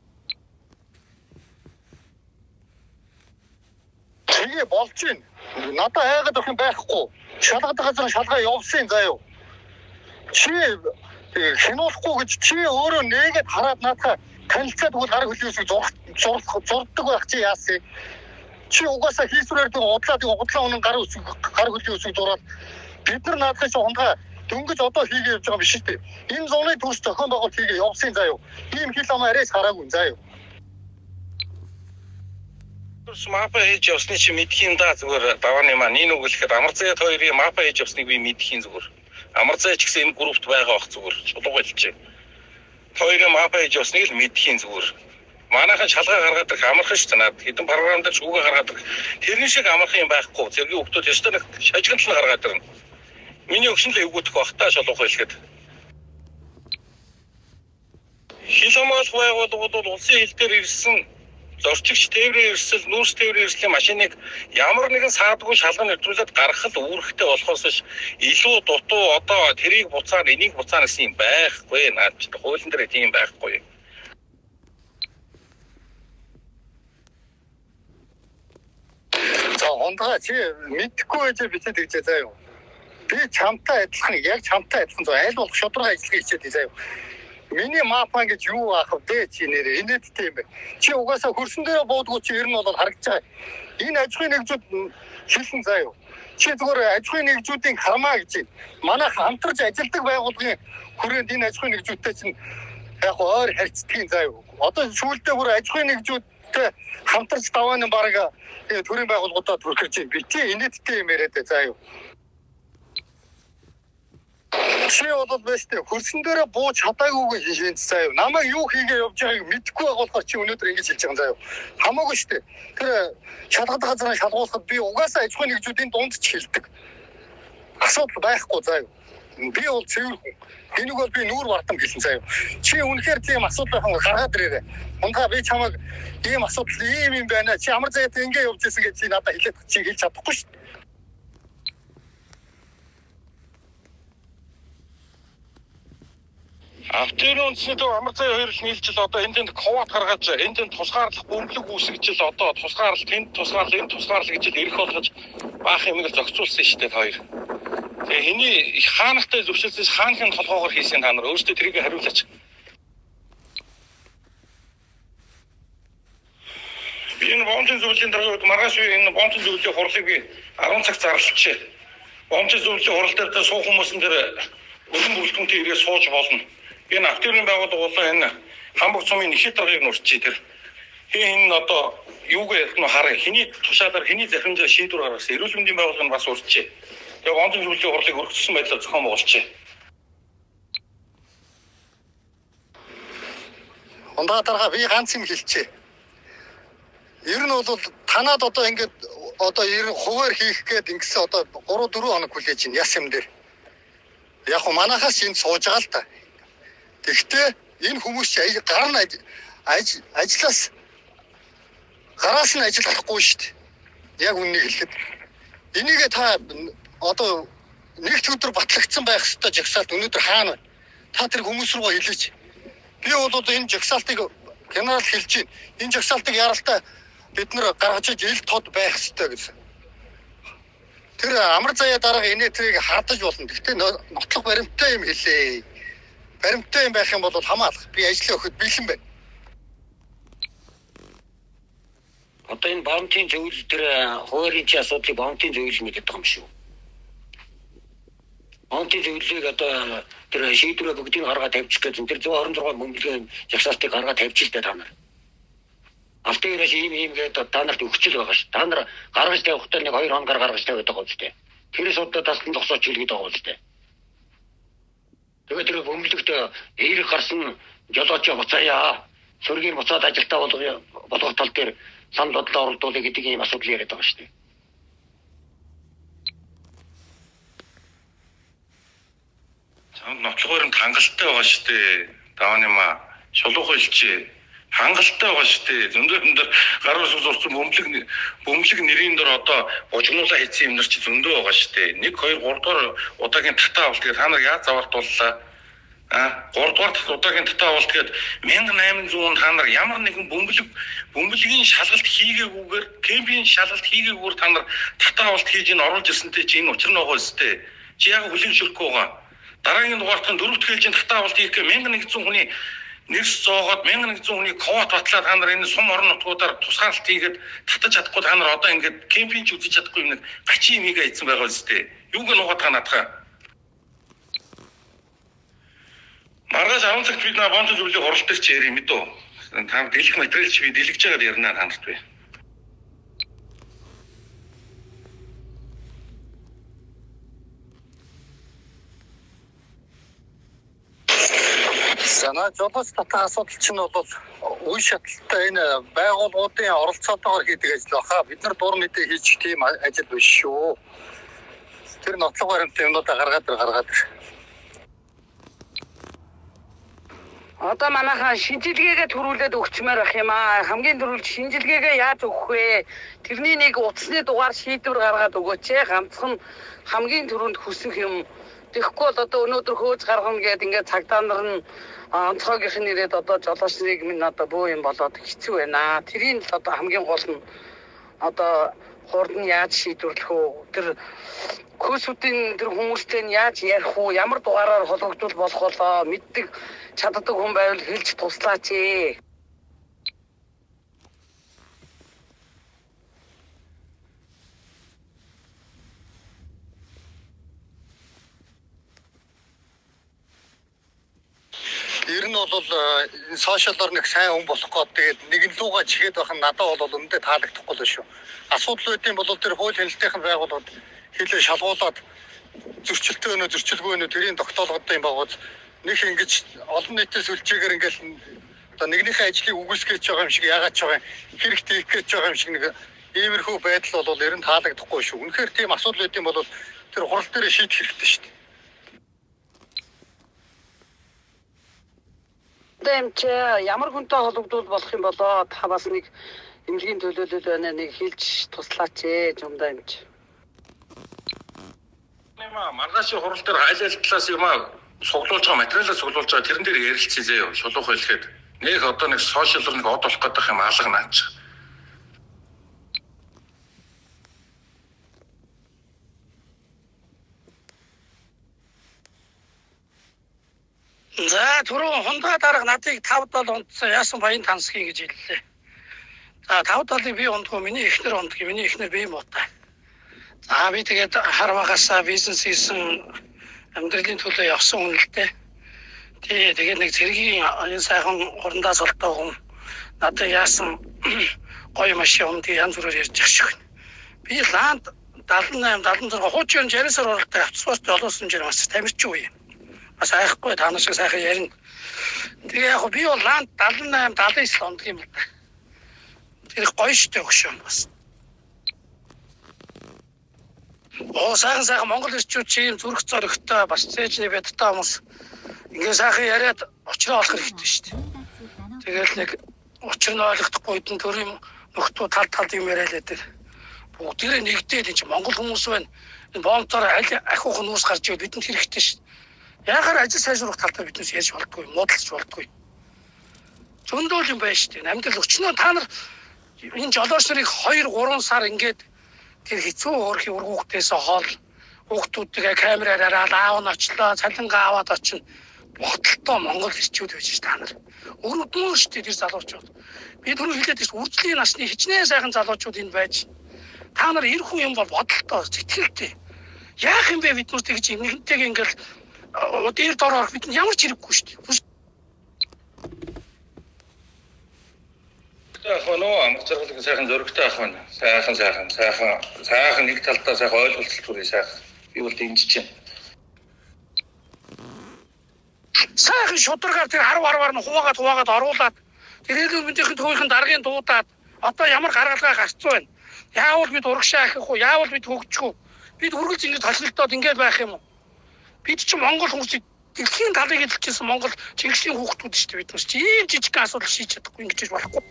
Тэгээ болж байна. Надад хайгаад авах юм байхгүй. Шалгаад газар шалгаа явуулсан заяа. Чи хянуулахгүй гэж чи өөрөө нээгээд хараад наадах танилцаад тэгвэл гар хөлөөсөө зурх зурдаг байх чи яасан. Чи угаасаа хийсвэрээр тэг удлаа тэг удлаа унан гар үсэг гар хөлөөсөө зураад бид нар наадах чи хондоо дөнгөж одоо хийгээ явж байгаа биш үү? Энэ зуны төрс зохион байгуулалт хийгээ явуулсан заяа. Ийм хил ам арайс хараагүй заяа. Төрс мапа хийж явсны чи мэдхийн да зүгээр давааны маань энэ үгэлэхэд амар зайд хоёрын мапа хийж явсныг би мэдхийн зүгээр. Амар зай ч гэсэн энэ группт байгаа бах зүгээр шулууг хэлчихэ. Хоёрын мапа хийж явсныг л мэдхийн зүгээр. Манайхан шалгаа гаргаад ирэх амархан шүү дээ наад хэдэн програм дээр шүүгээ гаргаад ирэх. Тэрний шиг амархан юм байхгүй. Зэргийн хүмүүс өстө нэг шажигч нь гаргаад ирнэ. Миний өгсөн л эвгүйдэх багтаа шалуух хэлгээд. Хил хамгаалах байгууллагууд бол улсын хил дээр ирсэн зорчигч тээврийн эрсэл, нүүрс тээврийн эрслийн машиныг ямар нэгэн саадгүй шалган нэвтрүүлээд гаргахад үүрэгтэй болохоос ш илүү дутуу одоо тэрийг буцаар энийг буцаар гэсэн юм байхгүй наад чи хуулийн дээр тийм байхгүй. За хондоо чи мэдхгүй байж бичээд гэж заяа. Би чамтай адилхан яг чамтай адилхан зөв айл болох шударга ажиллах хичээд заяа. Миний мапа гэж юу аах вэ чи нэрээ инээдтэй юм бэ. Чи угаасаа хөрсөн дээр буудгүй чи ер нь бол харагдаж байгаа. Энэ аж ахуйн нэгжүүд хэлсэн заяа. Чи зүгээр аж ахуйн нэгжүүдийн карма гэж байна. Манай хамтарч ажилладаг байгууллагын хүрээнд энэ аж ахуйн нэгжүүдтэй чинь яг ойр харьцдгийг заяа. Одоо сүүлдээ бүр аж ахуйн нэгжүүдтэй хамтарч давааны бараг төрийн байгууллагуудад төрөхөж байна. Би чи инээдтэй юм яриад заяа. Чи бол биш үү? Хөрсөн дээрээ бууж чадаагүйг хийсэн заяа. Намайг юу хийгээ явж байгааг мэдэхгүй байгуулахаар чи өнөөдөр ингэж хэлж байгаа заяа. Хамаагүй шүү дээ. Тэр шалгад газраа шалгуулахад би угаасаа аж ахуйн нэгжүүдийн дунд ч хэлдэг. Асуудал байхгүй заяа. Би бол цэвэр хүн. Энийг бол би нүүр бартам хэлсэн заяа. Чи үнэхээр тийм асуудал байхan гаргаад ирээрэй. Унтаа би чамайг ийм асуудал ийм юм байна. Чи амар зайтай ингэ явж исэн гэж чи надад хэлээд чи хэлж чадахгүй шүү дээ. Автэрийн үндэсний төв амар зай хоёр л нийлж л одоо энд тэнд ковот гаргаж энд тэнд тусгаарлах бөмбөлөг үүсгэж л одоо тусгаарлал тэнд тусгаарлал энэ тусгаарлал гэж л ирэх болгож баах юм л зохицуулсан шүү дээ хоёр. Тэгээ хэний хаанахтай зөвшөөрлөс хаанхын толгоогоор хийсэн та нар өөрсдөө тэрийг хариулаач. Би энэ бомжийн зөвлөлийн дараагаар маргааш энэ бомжийн зөвлөлийн хурлыг би арван цаг зарлалчээ. Бомжийн зөвлөлийн хурал дээр суух хүмүүс нь тэр өргөн бүрэлдэхүүнтэй ирээ сууж болно. Энэ автэрийн байгууллага болоо энэ хамбог цумын нэхит даргаыг нурчий тэр. Хин энэ одоо юуг ярих нь хараа. Хиний тушаалаар хиний захимжаа шийдвэр гаргасан. Эрүүл мэндийн байгууллага нь бас урьдчээ. Тэгээ бомжийн зөвлөлийн хурлыг өргөжсөн байдлаар зохион байгуулчихъя. Хондоо дарга би ганц юм хэлчихье. Ер нь бол танаад одоо ингээд одоо ер нь хуваар хийх гээд ингэсэн одоо гурав дөрвөн хоног хүлээж байна яс юм дээр. Яг уу манахаас энд сууж байгаа л та. Тэгэхдээ энэ хүмүүс чи гар нь ажлаас гараас нь ажил гарахгүй шүү дээ. Яг үннийг хэлэхэд. Энийг та одоо нэгд өдөр батлагдсан байх ёстой жагсаалт өнөөдөр хаана вэ? Та тэр хүмүүс рүү хэлээч. Би бол энэ жагсаалтыг генерал хэлж байна. Энэ жагсаалтыг яралтай бид нар гаргаж иж ил тод байх ёстой гэсэн. Тэр амар заяа дараа инээ тэрийг хардаж болно. Гэхдээ нотлох баримттай юм хэлээ. баримттай юм байх юм бол хамаалах. Би ажлаа өгөхөд бэлэн байна. Одоо энэ баунтын зөвлөл тэр хуулийн чи асуудлыг баунтын зөвлөл мэддэг юм шүү. Баунтын зөвлөлийг одоо тэр шийдвэрээ бүгдийг гаргаад тавьчих гэсэн тэр one twenty-six мөнгөлийн жагсаалтыг гаргаад тавьчих л дээ та нар. Алтын ирээс ийм ийм гэдэг та нарт өгчл байгаа ш. Та нар гаргаж тавихтаа нэг two хоногор гаргаж тавиад байгаа үстэй. Тэрээс удаа таслан зогсооч хэлгээд байгаа үстэй. Тэгээд тэр бөмбөлөгт эерэг гарсан жолооч буцаая. Сөргийн буцаад ажилтаа болгох болгох тал дээр сан бодлоо оролдуулъя гэдэг ийм асуудал яриад байгаа ш. Чамд ноцгойронд хангалттай байгаа шүү дээ. Даван юм а шулуух хэлчээ. Хангалттай байгаа шүү дээ. Зөндөө өндөр гаруус зурсан бөмбөлөг бөмбөлөг нэрийн дор одоо божигнуулаа хийсэн юм нар чи зөндөө байгаа шүү дээ. нэг two three дугаар удаагийн татаа авалт гэдэг та нар яаж завартууллаа? А three дугаар удаагийн татаа авалт гэдэг one thousand eight hundred та нар ямар нэгэн бөмбөлөг бөмбөлөгийн шалгалт хийгээгүйгээр кемпийн шалгалт хийгээгүйгээр та нар татаа авалт хийж ин оруулж ирсэнтэй чи энэ учир нь байгаа өстэй. Чи яг хүлэмжлэхгүй байгаа. Дараагийн дугаартын дөрөвт хэлжийн татаа авалт хийх one thousand one hundred хүний нэрс зоогоод one thousand one hundred хүний квот батлаад та нар энэ сум орон нутгуудаар тусгаарлалт хийгээд татаж чадахгүй та нар одоо ингээд кемпинч үзэж чадахгүй юм нэг гачи мига ийдсэн байгаа үстэй. Юуг нь угаат та надхаа. Маргааш ten цагт бид наа бонц зөвлөлийн хуралдаж чи ярих мэд үү. Та дэлгэх материал чи би дэлгэж байгаад ярина та нарт би. Санаа жолооч татаа асуудал чинь бол үе шаталтай энэ байгууллагуудын оролцоотойгоор хийдэг ажил баха. Бид нар дур мэдээ хийчих тийм ажил биш шүү. Тэр нотлого баримтын юмудаа гаргаад ир гаргаад ир. Одоо манайхаа шинжилгээгээ төрүүлээд өгчмээр байх юм аа. Хамгийн түрүүнд шинжилгээгээ яаж өгөх вэ? Тэрний нэг утасны дугаар шийдвэр гаргаад өгөөч ээ. Ганцхан хамгийн түрүүнд хүсэх юм. Тэгэхгүй бол одоо өнөөдөр хөөж гаргана гэдэг ингээд цагдаа нар нь онцгойгийнх нь ирээд одоо жолоочныг минь одоо бөө юм болоод хэцүү байна. Тэрийг л одоо хамгийн гол нь одоо хурд нь яаж шийдвэрлэх вэ? Тэр хөөсүүдийн тэр хүмүүстэй нь яаж ярих вэ? Ямар дугаараар холбогдвол болох болоо мэддэг чаддаг хүн байвал хэлж туслаач ээ. Ер нь бол сошиалор нэг сайн хүн болох гээд тэгээд нэгэн лугаа чигээд байх нь надад бол өндөө таалагдахгүй л шүү. Асуудал үүдийн бол тэр хууль хяналтын байгууллагууд хэлээ шалгуулад зөрчилтэй өнөө зөрчилгүй өнөө тэрийн тогтоолгодтой юм байгуул нэг ингэж олон нийтээс үлчээгээр ингээл одоо нэгнийхээ ажлыг үгүйсгэж байгаа юм шиг яагаад ч байгаа хэрэгтэй их гэж байгаа юм шиг нэг иймэрхүү байдал бол ер нь таалагдахгүй шүү. Үнэхээр тийм асуудал үүдийн бол тэр хурал дээр шийдэх хэрэгтэй шүү дээ. Дэмч ямар хүнтэй холбогдвол болох юм болоо та бас нэг эмнэлгийн төлөөлөл байна нэг хэлж туслаач ээ жумдаа юмч. Нэмаа маргаашийн хурал дээр айл айл талаас юм аа суглуулж байгаа материалаа суглуулж байгаа тэрэн дээр ярилцъя зөө шулуух хэлэхэд нэг одоо нэг сошиалор нэг од болох гэдэг юм алга наач. За түрүү хондоо дарга надыг five дол унтсан яасан баян тансхий гэж хэллээ. За five долыг би унтгүй миний эхнэр унтгий миний эхнэр бие муутай. За би тэгээд харвагасаа бизнес хийсэн амьдралын төлөө явсан хүн л дээ. Тий тэгээд нэг цэргийн энэ сайхан хурандаа султаа хүн надад яасан гоё машин юм тий янз бүрээр ярьж ах шиг. Би ланд seventy-eight seventy-six хуучин жарисаар оролтой авцсууст олоосон жир бас тамирч үе. Бас айхгүй та нар шиг сайхан ярина. Тэгээ яг би бол ланд seventy-eight seventy-nine онд юм л да. Тэр гоё штэ өгшөө бас. Оо сайхан сайхан монгол ирчүүд чи юм зүрх зоригтой бас цээжний бядтай хүмүүс ингээ сайхан яриад очроо олох хэрэгтэй штэ. Тэгэл нэг учир нь ойлгохдохгүй энэ төрийн нөхдөө тал тал юм яриад байдаг. Бүгдээрээ нэгдээд энэ чи монгол хүмүүс байна. Энэ бомбоор ахиух нүүс гарч ивэл бидэнд хэрэгтэй штэ. Яагаад ажил сайжруулах талаар биднээс ярьж болтгүй, муудалж болтгүй. Зөндөл юм байна шүү дээ. Амьдрал өчнөө та нар энэ жолооч нарыг two three сар ингээд тэр хэцүү өөрхийн ургуугтээс хоол хүүхдүүдтэйгээ камераар хараад аав нь очлоо, цалингаа аваад очино. бодолтой Монгол ирчүүд байж та нар. Өрөвдмөр шүү дээ тэр залуучууд. Би түрүү хэлээд байсан үржлийн насны хичнээн сайхан залуучууд энд байж та нар ирэх юм бол бодолтой, сэтгэлтэй. Яах юм бэ биднээс тэгж нэгнтэйг ингээл дээр дор орох бид ямар ч хэрэггүй шүү дээ. Ах нөө амт зэрэглэг сайхан зөрөгтэй ах байна. Сайхан сайхан сайхан сайхан нэг талдаа сайхан ойлголцол төрий сайхан. Би бол дэмжиж байна. Сайхан шударгаар тэр харв харваар нь хуваагаад хуваагаад оруулаад тэр эрүүл мэндийн төвийн даргын дуудаад одоо ямар гаргалгаа гарцсан байна. Яавал бид урагшаа ахих уу? Яавал бид хөгжих үү? Бид үргэлж ингэж толгилдоод ингэж байх юм уу? Бид ч Монгол хүмүүсийг дэлхийн талыг эзэлчихсэн Монгол Чингисийн хүүхдүүд шүү дээ бид нар. Чи ийм жижиг асуудал шийдэж чадахгүй ингэж болохгүй.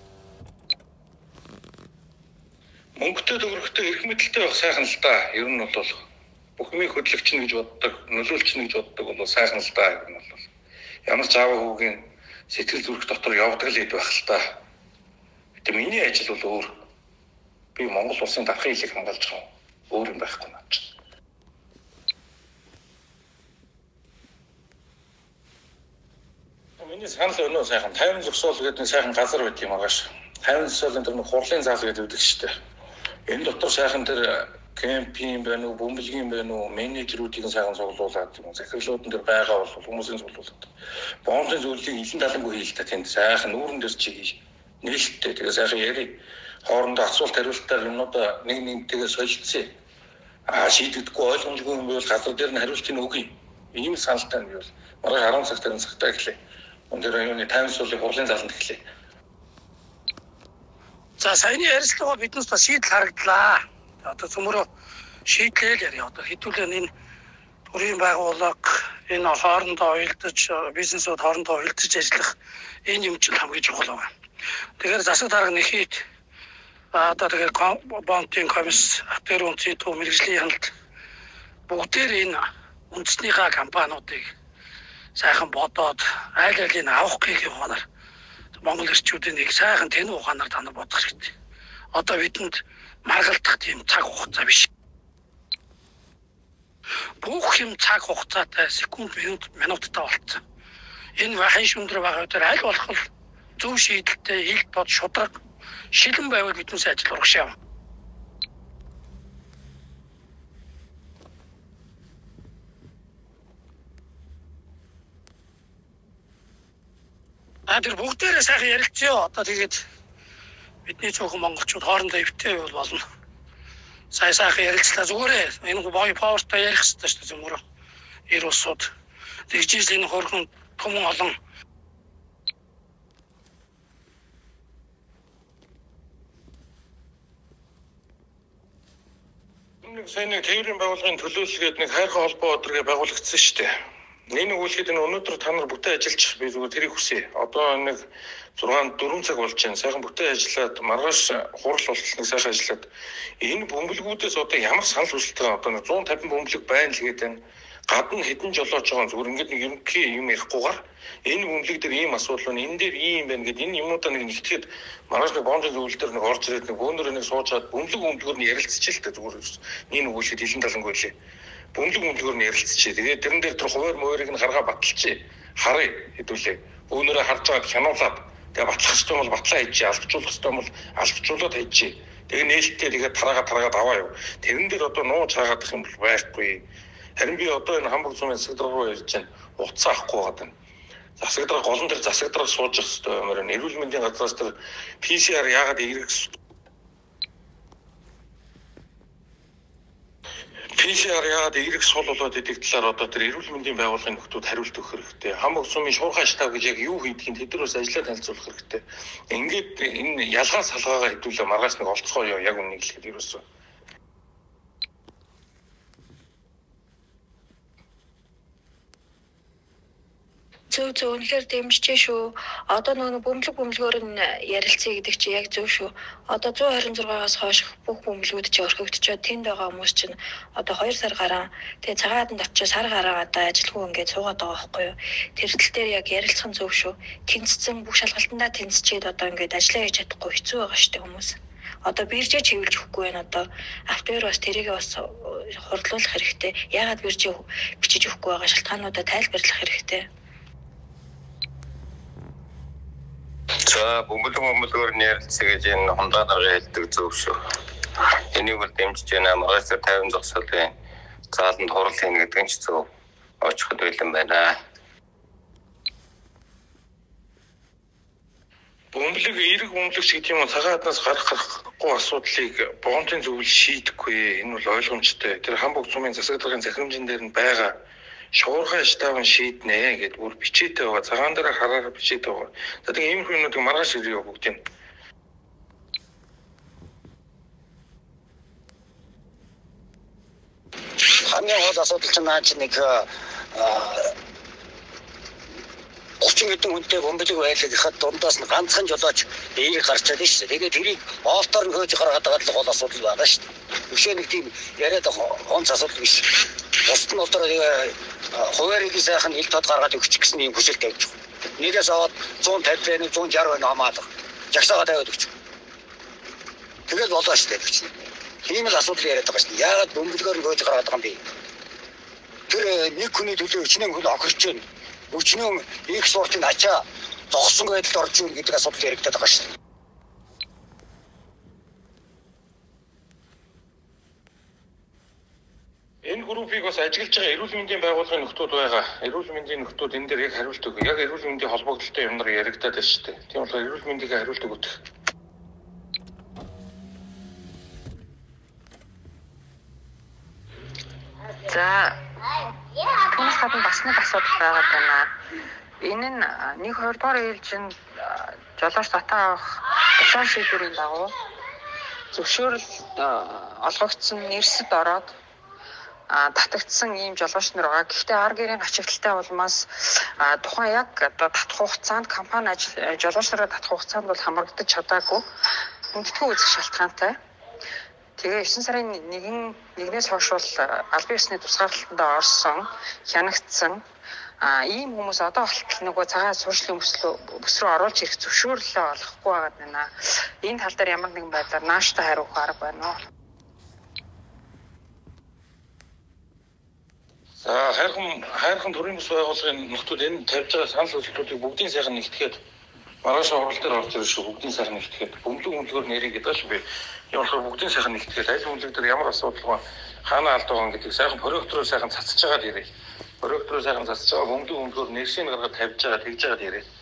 Мөнгөтэй төгрөгтэй эрх мэдэлтэй байх сайхан л да. Ер нь бол бүх юмыг хөдлөгч нь гэж боддог, нөлөөлч нь гэж боддог бол сайхан л да. Ер нь бол ямар ч аав хүүгийн сэтгэл зүрх дотор явдаг л ид байх л да. Гэтэ миний ажил бол өөр. Би Монгол улсын дархын хэлийг хангалтж байгаа. Өөр юм байхгүй наач. Миний санал өнөө сайхан тайван зогсоол гэдэг нэг сайхан газар байт юм агааш. Тайван зогсоолын тэр нэг хурлын зал гэдэг үүдэг шүү дээ. Энэ дотор сайхан тэр кемпинг байна уу, бөмбөлгийн байна уу, менежерүүдийг сайхан цуглуулад юм. Захирлууд нь тэр байгаа бол хүмүүсийн цуглуулад. Бомбын зүйлийг илэн талангүй хийлтэй тэнд сайхан нүүрэн дээр чиг нээлттэй тэгээ сайхан яри хоорондоо асуулт хариултаар юмнуудаа нэг нэгтэйгээ солилцъя. Аа шийдэгдэхгүй ойлгомжгүй юм бол газар дээр нь хариултыг өгье. Ийм саналтай нь бол маргааш арван цагт энэ цагтаа гэлээ. Өндөр районы тайван суулын хурлын заланд гэлээ. За саяны ярилцлага биднээс бас шийдэл харагдлаа. Одоо цөмөрөө шийдлээл яри одоо хэдүүлэн энэ төрийн байгууллага энэ хоорондоо уялдаж бизнесүүд хоорондоо уялдаж ажиллах энэ юм чинь хамгийн чухал байна. Тэгэхээр засаг дарга нэхийд одоо тэгээд бонтын комисс актер үнцийн төв мэргэжлийн хяналт бүгдээр энэ үндэснийхээ компаниудыг сайхан бодоод айл айлыг авах гэх ухаанаар Монгол ирчүүдийн нэг сайхан тэнэг ухаанаар та нар бодох хэрэгтэй. Одоо бидэнд маргалдах тийм цаг хугацаа биш. Бүх юм цаг хугацаатай секунд минут минуттай болцсон. Энэ хань шүндрэ байгаа дээр аль болох зөв шийдэлтэй хил бод шудраг шилэн байвал биднээс ажил урагшаа. А тэр бүгдээрээ сайхан ярилцъя. Одоо тэгээд бидний цөөхөн монголчууд хоорондоо өвтэй бол болно. Сая сайхан ярилцлаа зүгээрээ энэ бой павертай ярих хэрэгтэй шүү дээ зөмөрөө. Ир улсууд тэгжээс энэ хөрхөн түмэн олон нэг сайн нэг тээврийн байгууллагын төлөөлөлгээд нэг хайрхан холбоо өдрөгээ байгуулагдсан шүү дээ. Энэ үйлхэд энэ өнөөдөр та нар бүтэн ажиллаж би зүгээр тэрийг хүсье. Одоо нэг зургаан дөрвөн цаг болж байна. Сайхан бүтэн ажиллаад маргааш хурал болтолныг сайхан ажиллаад энэ бөмбөлгүүдээс одоо ямар санал хүсэлтэй одоо нэг зуун тавин бөмбөлөг байна л гэдэг энэ гадна хэдэн жолооч байгаа зүгээр ингээд нэг ерөнхий юм ярихгүйгээр энэ бөмбөлөг дээр ийм асуудал байна. Энэ дээр ийм байна гэдэг энэ юмудаа нэг нэгтгэхэд маргааш нэг бомжийн зөвлөл дээр нэг орж ирээд нэг бөөнөр нэг суужгаад бөмбөлөг бөмбөлгөөр нь ярилцчихээ л дээ зүгээр энэ өгүүлэхэд хилэн талангүй лээ. Бөмбөлөг бөмбөлгөөр нь ярилцчихээ. Тэгээд тэрэн дээр тэр хуваар мөрийг нь харгаа баталчихъя. Харъя хэдүүлээ. Өөнөрөө харж байгаад хянуулаад тэгээд батлах хэрэгтэй бол батлаа хийчихье. Албачуулах хэрэгтэй бол албачуулаад хийчихье. Тэгээд нээлттэй тэгээд тараагаа тараагаад аваа юу. Тэрэн дээр одоо нууж хаагаадах юм бол байхгүй. Харин би одоо энэ хамбог зүүн засаг дарга руу ирж байна. Уцаа авахгүй байгаа даа. Засаг дарга голон дээр засаг дарга сууж явах хэрэгтэй юм байна. Эрүүл мэндийн газраас тэр пи си ар яагаад эргэх пи си ар яагаад эргэх сул болоод идэх талаар одоо тэр эрүүл мэндийн байгууллагын нөхдүүд хариулт өгөх хэрэгтэй. Хамбог зүүн шуурхай штаб гэж яг юу хийдгийг тэднээс ажиллаад танилцуулах хэрэгтэй. Ингээд энэ ялгаа салгаагаа хэдүүлээ маргааш нэг олцгоо яг үннийг хэлэхэд ерөөсөө зөв зөв үнэхээр дэмжиж шүү. Одоо нөгөө бөмбөлөг бөмбөлгөөр нь ярилцъя гэдэг чи яг зөв шүү. Одоо зуун хорин зургаас хойш бүх бөмбөлгүүд чи орхигдчиход тэнд байгаа хүмүүс чинь одоо хоёр сар гараа тэгээ цагаатанд очиж сар гараа одоо ажилгүй ингээд суугаад байгаа байхгүй юу. Тэр тал дээр яг ярилцах нь зөв шүү. Тэнцсэн бүх шалгалтандаа тэнцчихэд одоо ингээд ажиллаа хийж чадахгүй хэцүү байгаа шүү дээ хүмүүс. Одоо биржээ чиглэж өгөхгүй байна. Одоо автовер бас тэрийг бас хурдлуулах хэрэгтэй. Яагаад биржээ бичиж өгөхгүй байгаа шалтгаануудаа тайлбарлах хэрэгтэй. За бөмбөлөг бөмбөлгөөр нэрлэлцээ гэж энэ хондоо дарга хэлдэг зөв шүү. Энийг бол дэмжиж байна. Маргааш тавин зогсоолын зааланд хурал хийнэ гэдэг нь ч зөв очиход байлан байна. Бөмбөлөг эерэг бөмбөлөгч гэдэг юм цагаан хаднаас гарах гарахгүй асуудлыг боомтын зөвлөл шийдэхгүй. Энэ бол ойлгомжтой. Тэр хамбог цумын засаглагын захирамжийн дээр нь байгаа шуурхай штабын шийднэ гэдэг бүр бичээтэй байгаа. Цагаан дээр хараараа бичээтэй байгаа. За тэгээ ийм хүмүүсийг маргааш ирээ бүгд юм. Хамгийн гол асуудал чинь наач нэг гучин хэдэн хүнтэй бөмбөлөг байлгахад дундаас нь ганцхан жолооч эерэг гарч чадсан шүү дээ. Тэгээд тэрийг оолтоор нь хөөж гаргаад байгаа л гол асуудал байна шүү дээ. Өшөө нэг тийм яриад онц асуудал биш. Бусд нь одоо хуваарийг сайхан ил тод гаргаад өгчих гэсэн юм хүсэл тавьж байгаа. Нэгээс аваад зуун тавьж байна, зуун шарав байна хамаадаг. Жагсаага тавиад өгч. Тэгээд болоо шүү дээ гэж. Тийм л асуудал яриад байгаа шүү дээ. Яагаад бөмбөлгөөр нь хөөж гаргаад байгаа юм бэ? Тэр нэг хүний төлөө өчнөө хүн охирч байна. Өчнөө их сортын ачаа зогсон байдалд орж ирнэ гэдэг асуудал яригдаад байгаа шүү дээ. Энэ группийг бас ажиглаж байгаа эрүүл мэндийн байгууллагын нөхдүүд байгаа. Эрүүл мэндийн нөхдүүд энэ дээр яг хариулт өгөө. Яг эрүүл мэндийн холбогдлолтой юмнаар яригдаад байна шүү дээ. Тийм болохоор эрүүл мэндийг хариулт өгөх. За түүнээс гадна бас нэг асуудал байгаа байна. Энэ нь нэг хоёрдугаар ээлжинд жолооч татаа авах тушаал шийдвэрийн дагуу зөвшөөрөл олгогдсон нэрсэд ороод татагдсан ийм жолооч нар байгаа. Гэхдээ ар гэрийн ачигдaltaй улмаас тухайн яг татах хугацаанд компани ажил жолооч нараа татах хугацаанд бол хамрагдаж чадаагүй. Хүндэтгэн үзэх шалтгаантай. Тэгээ девять сарын нэгэн нэгнээс хойш бол албан ёсны тусгаарлалтанд орсон, хянагдсан а ийм хүмүүс одоо болтол нөгөө цагаан суурьшлийн бүс рүү оруулж ирэх зөвшөөрлөө олохгүй байгаад байна. Энэ тал дээр ямар нэгэн байдлаар нааштай хариух арга байна уу? За хайрхан хайрхан төрийн бас байгууллагын нөхдүүд энэ тавьж байгаа санал хүсэлтүүдийг бүгдийн сайхан нэгтгэхэд маргааш хурал дээр орж ирэх шүү. Бүгдийн сайхан нэгтгэхэд бөмбөлөг бөмбөлгөөр нэрийг гэдэг шүү би. Ямар ч бүгдийн сайхан нэгтгэхэд аль бөмбөлөг дээр ямар асуудал ба хаана алд байгаа гэдэг сайхан проектороо сайхан цацж байгаа дээрээ. Проектороо сайхан цацж байгаа бөмбөлөг бөмбөлгөөр нэрсийг гаргаад тавьж байгаа тэгж байгаа дээрээ.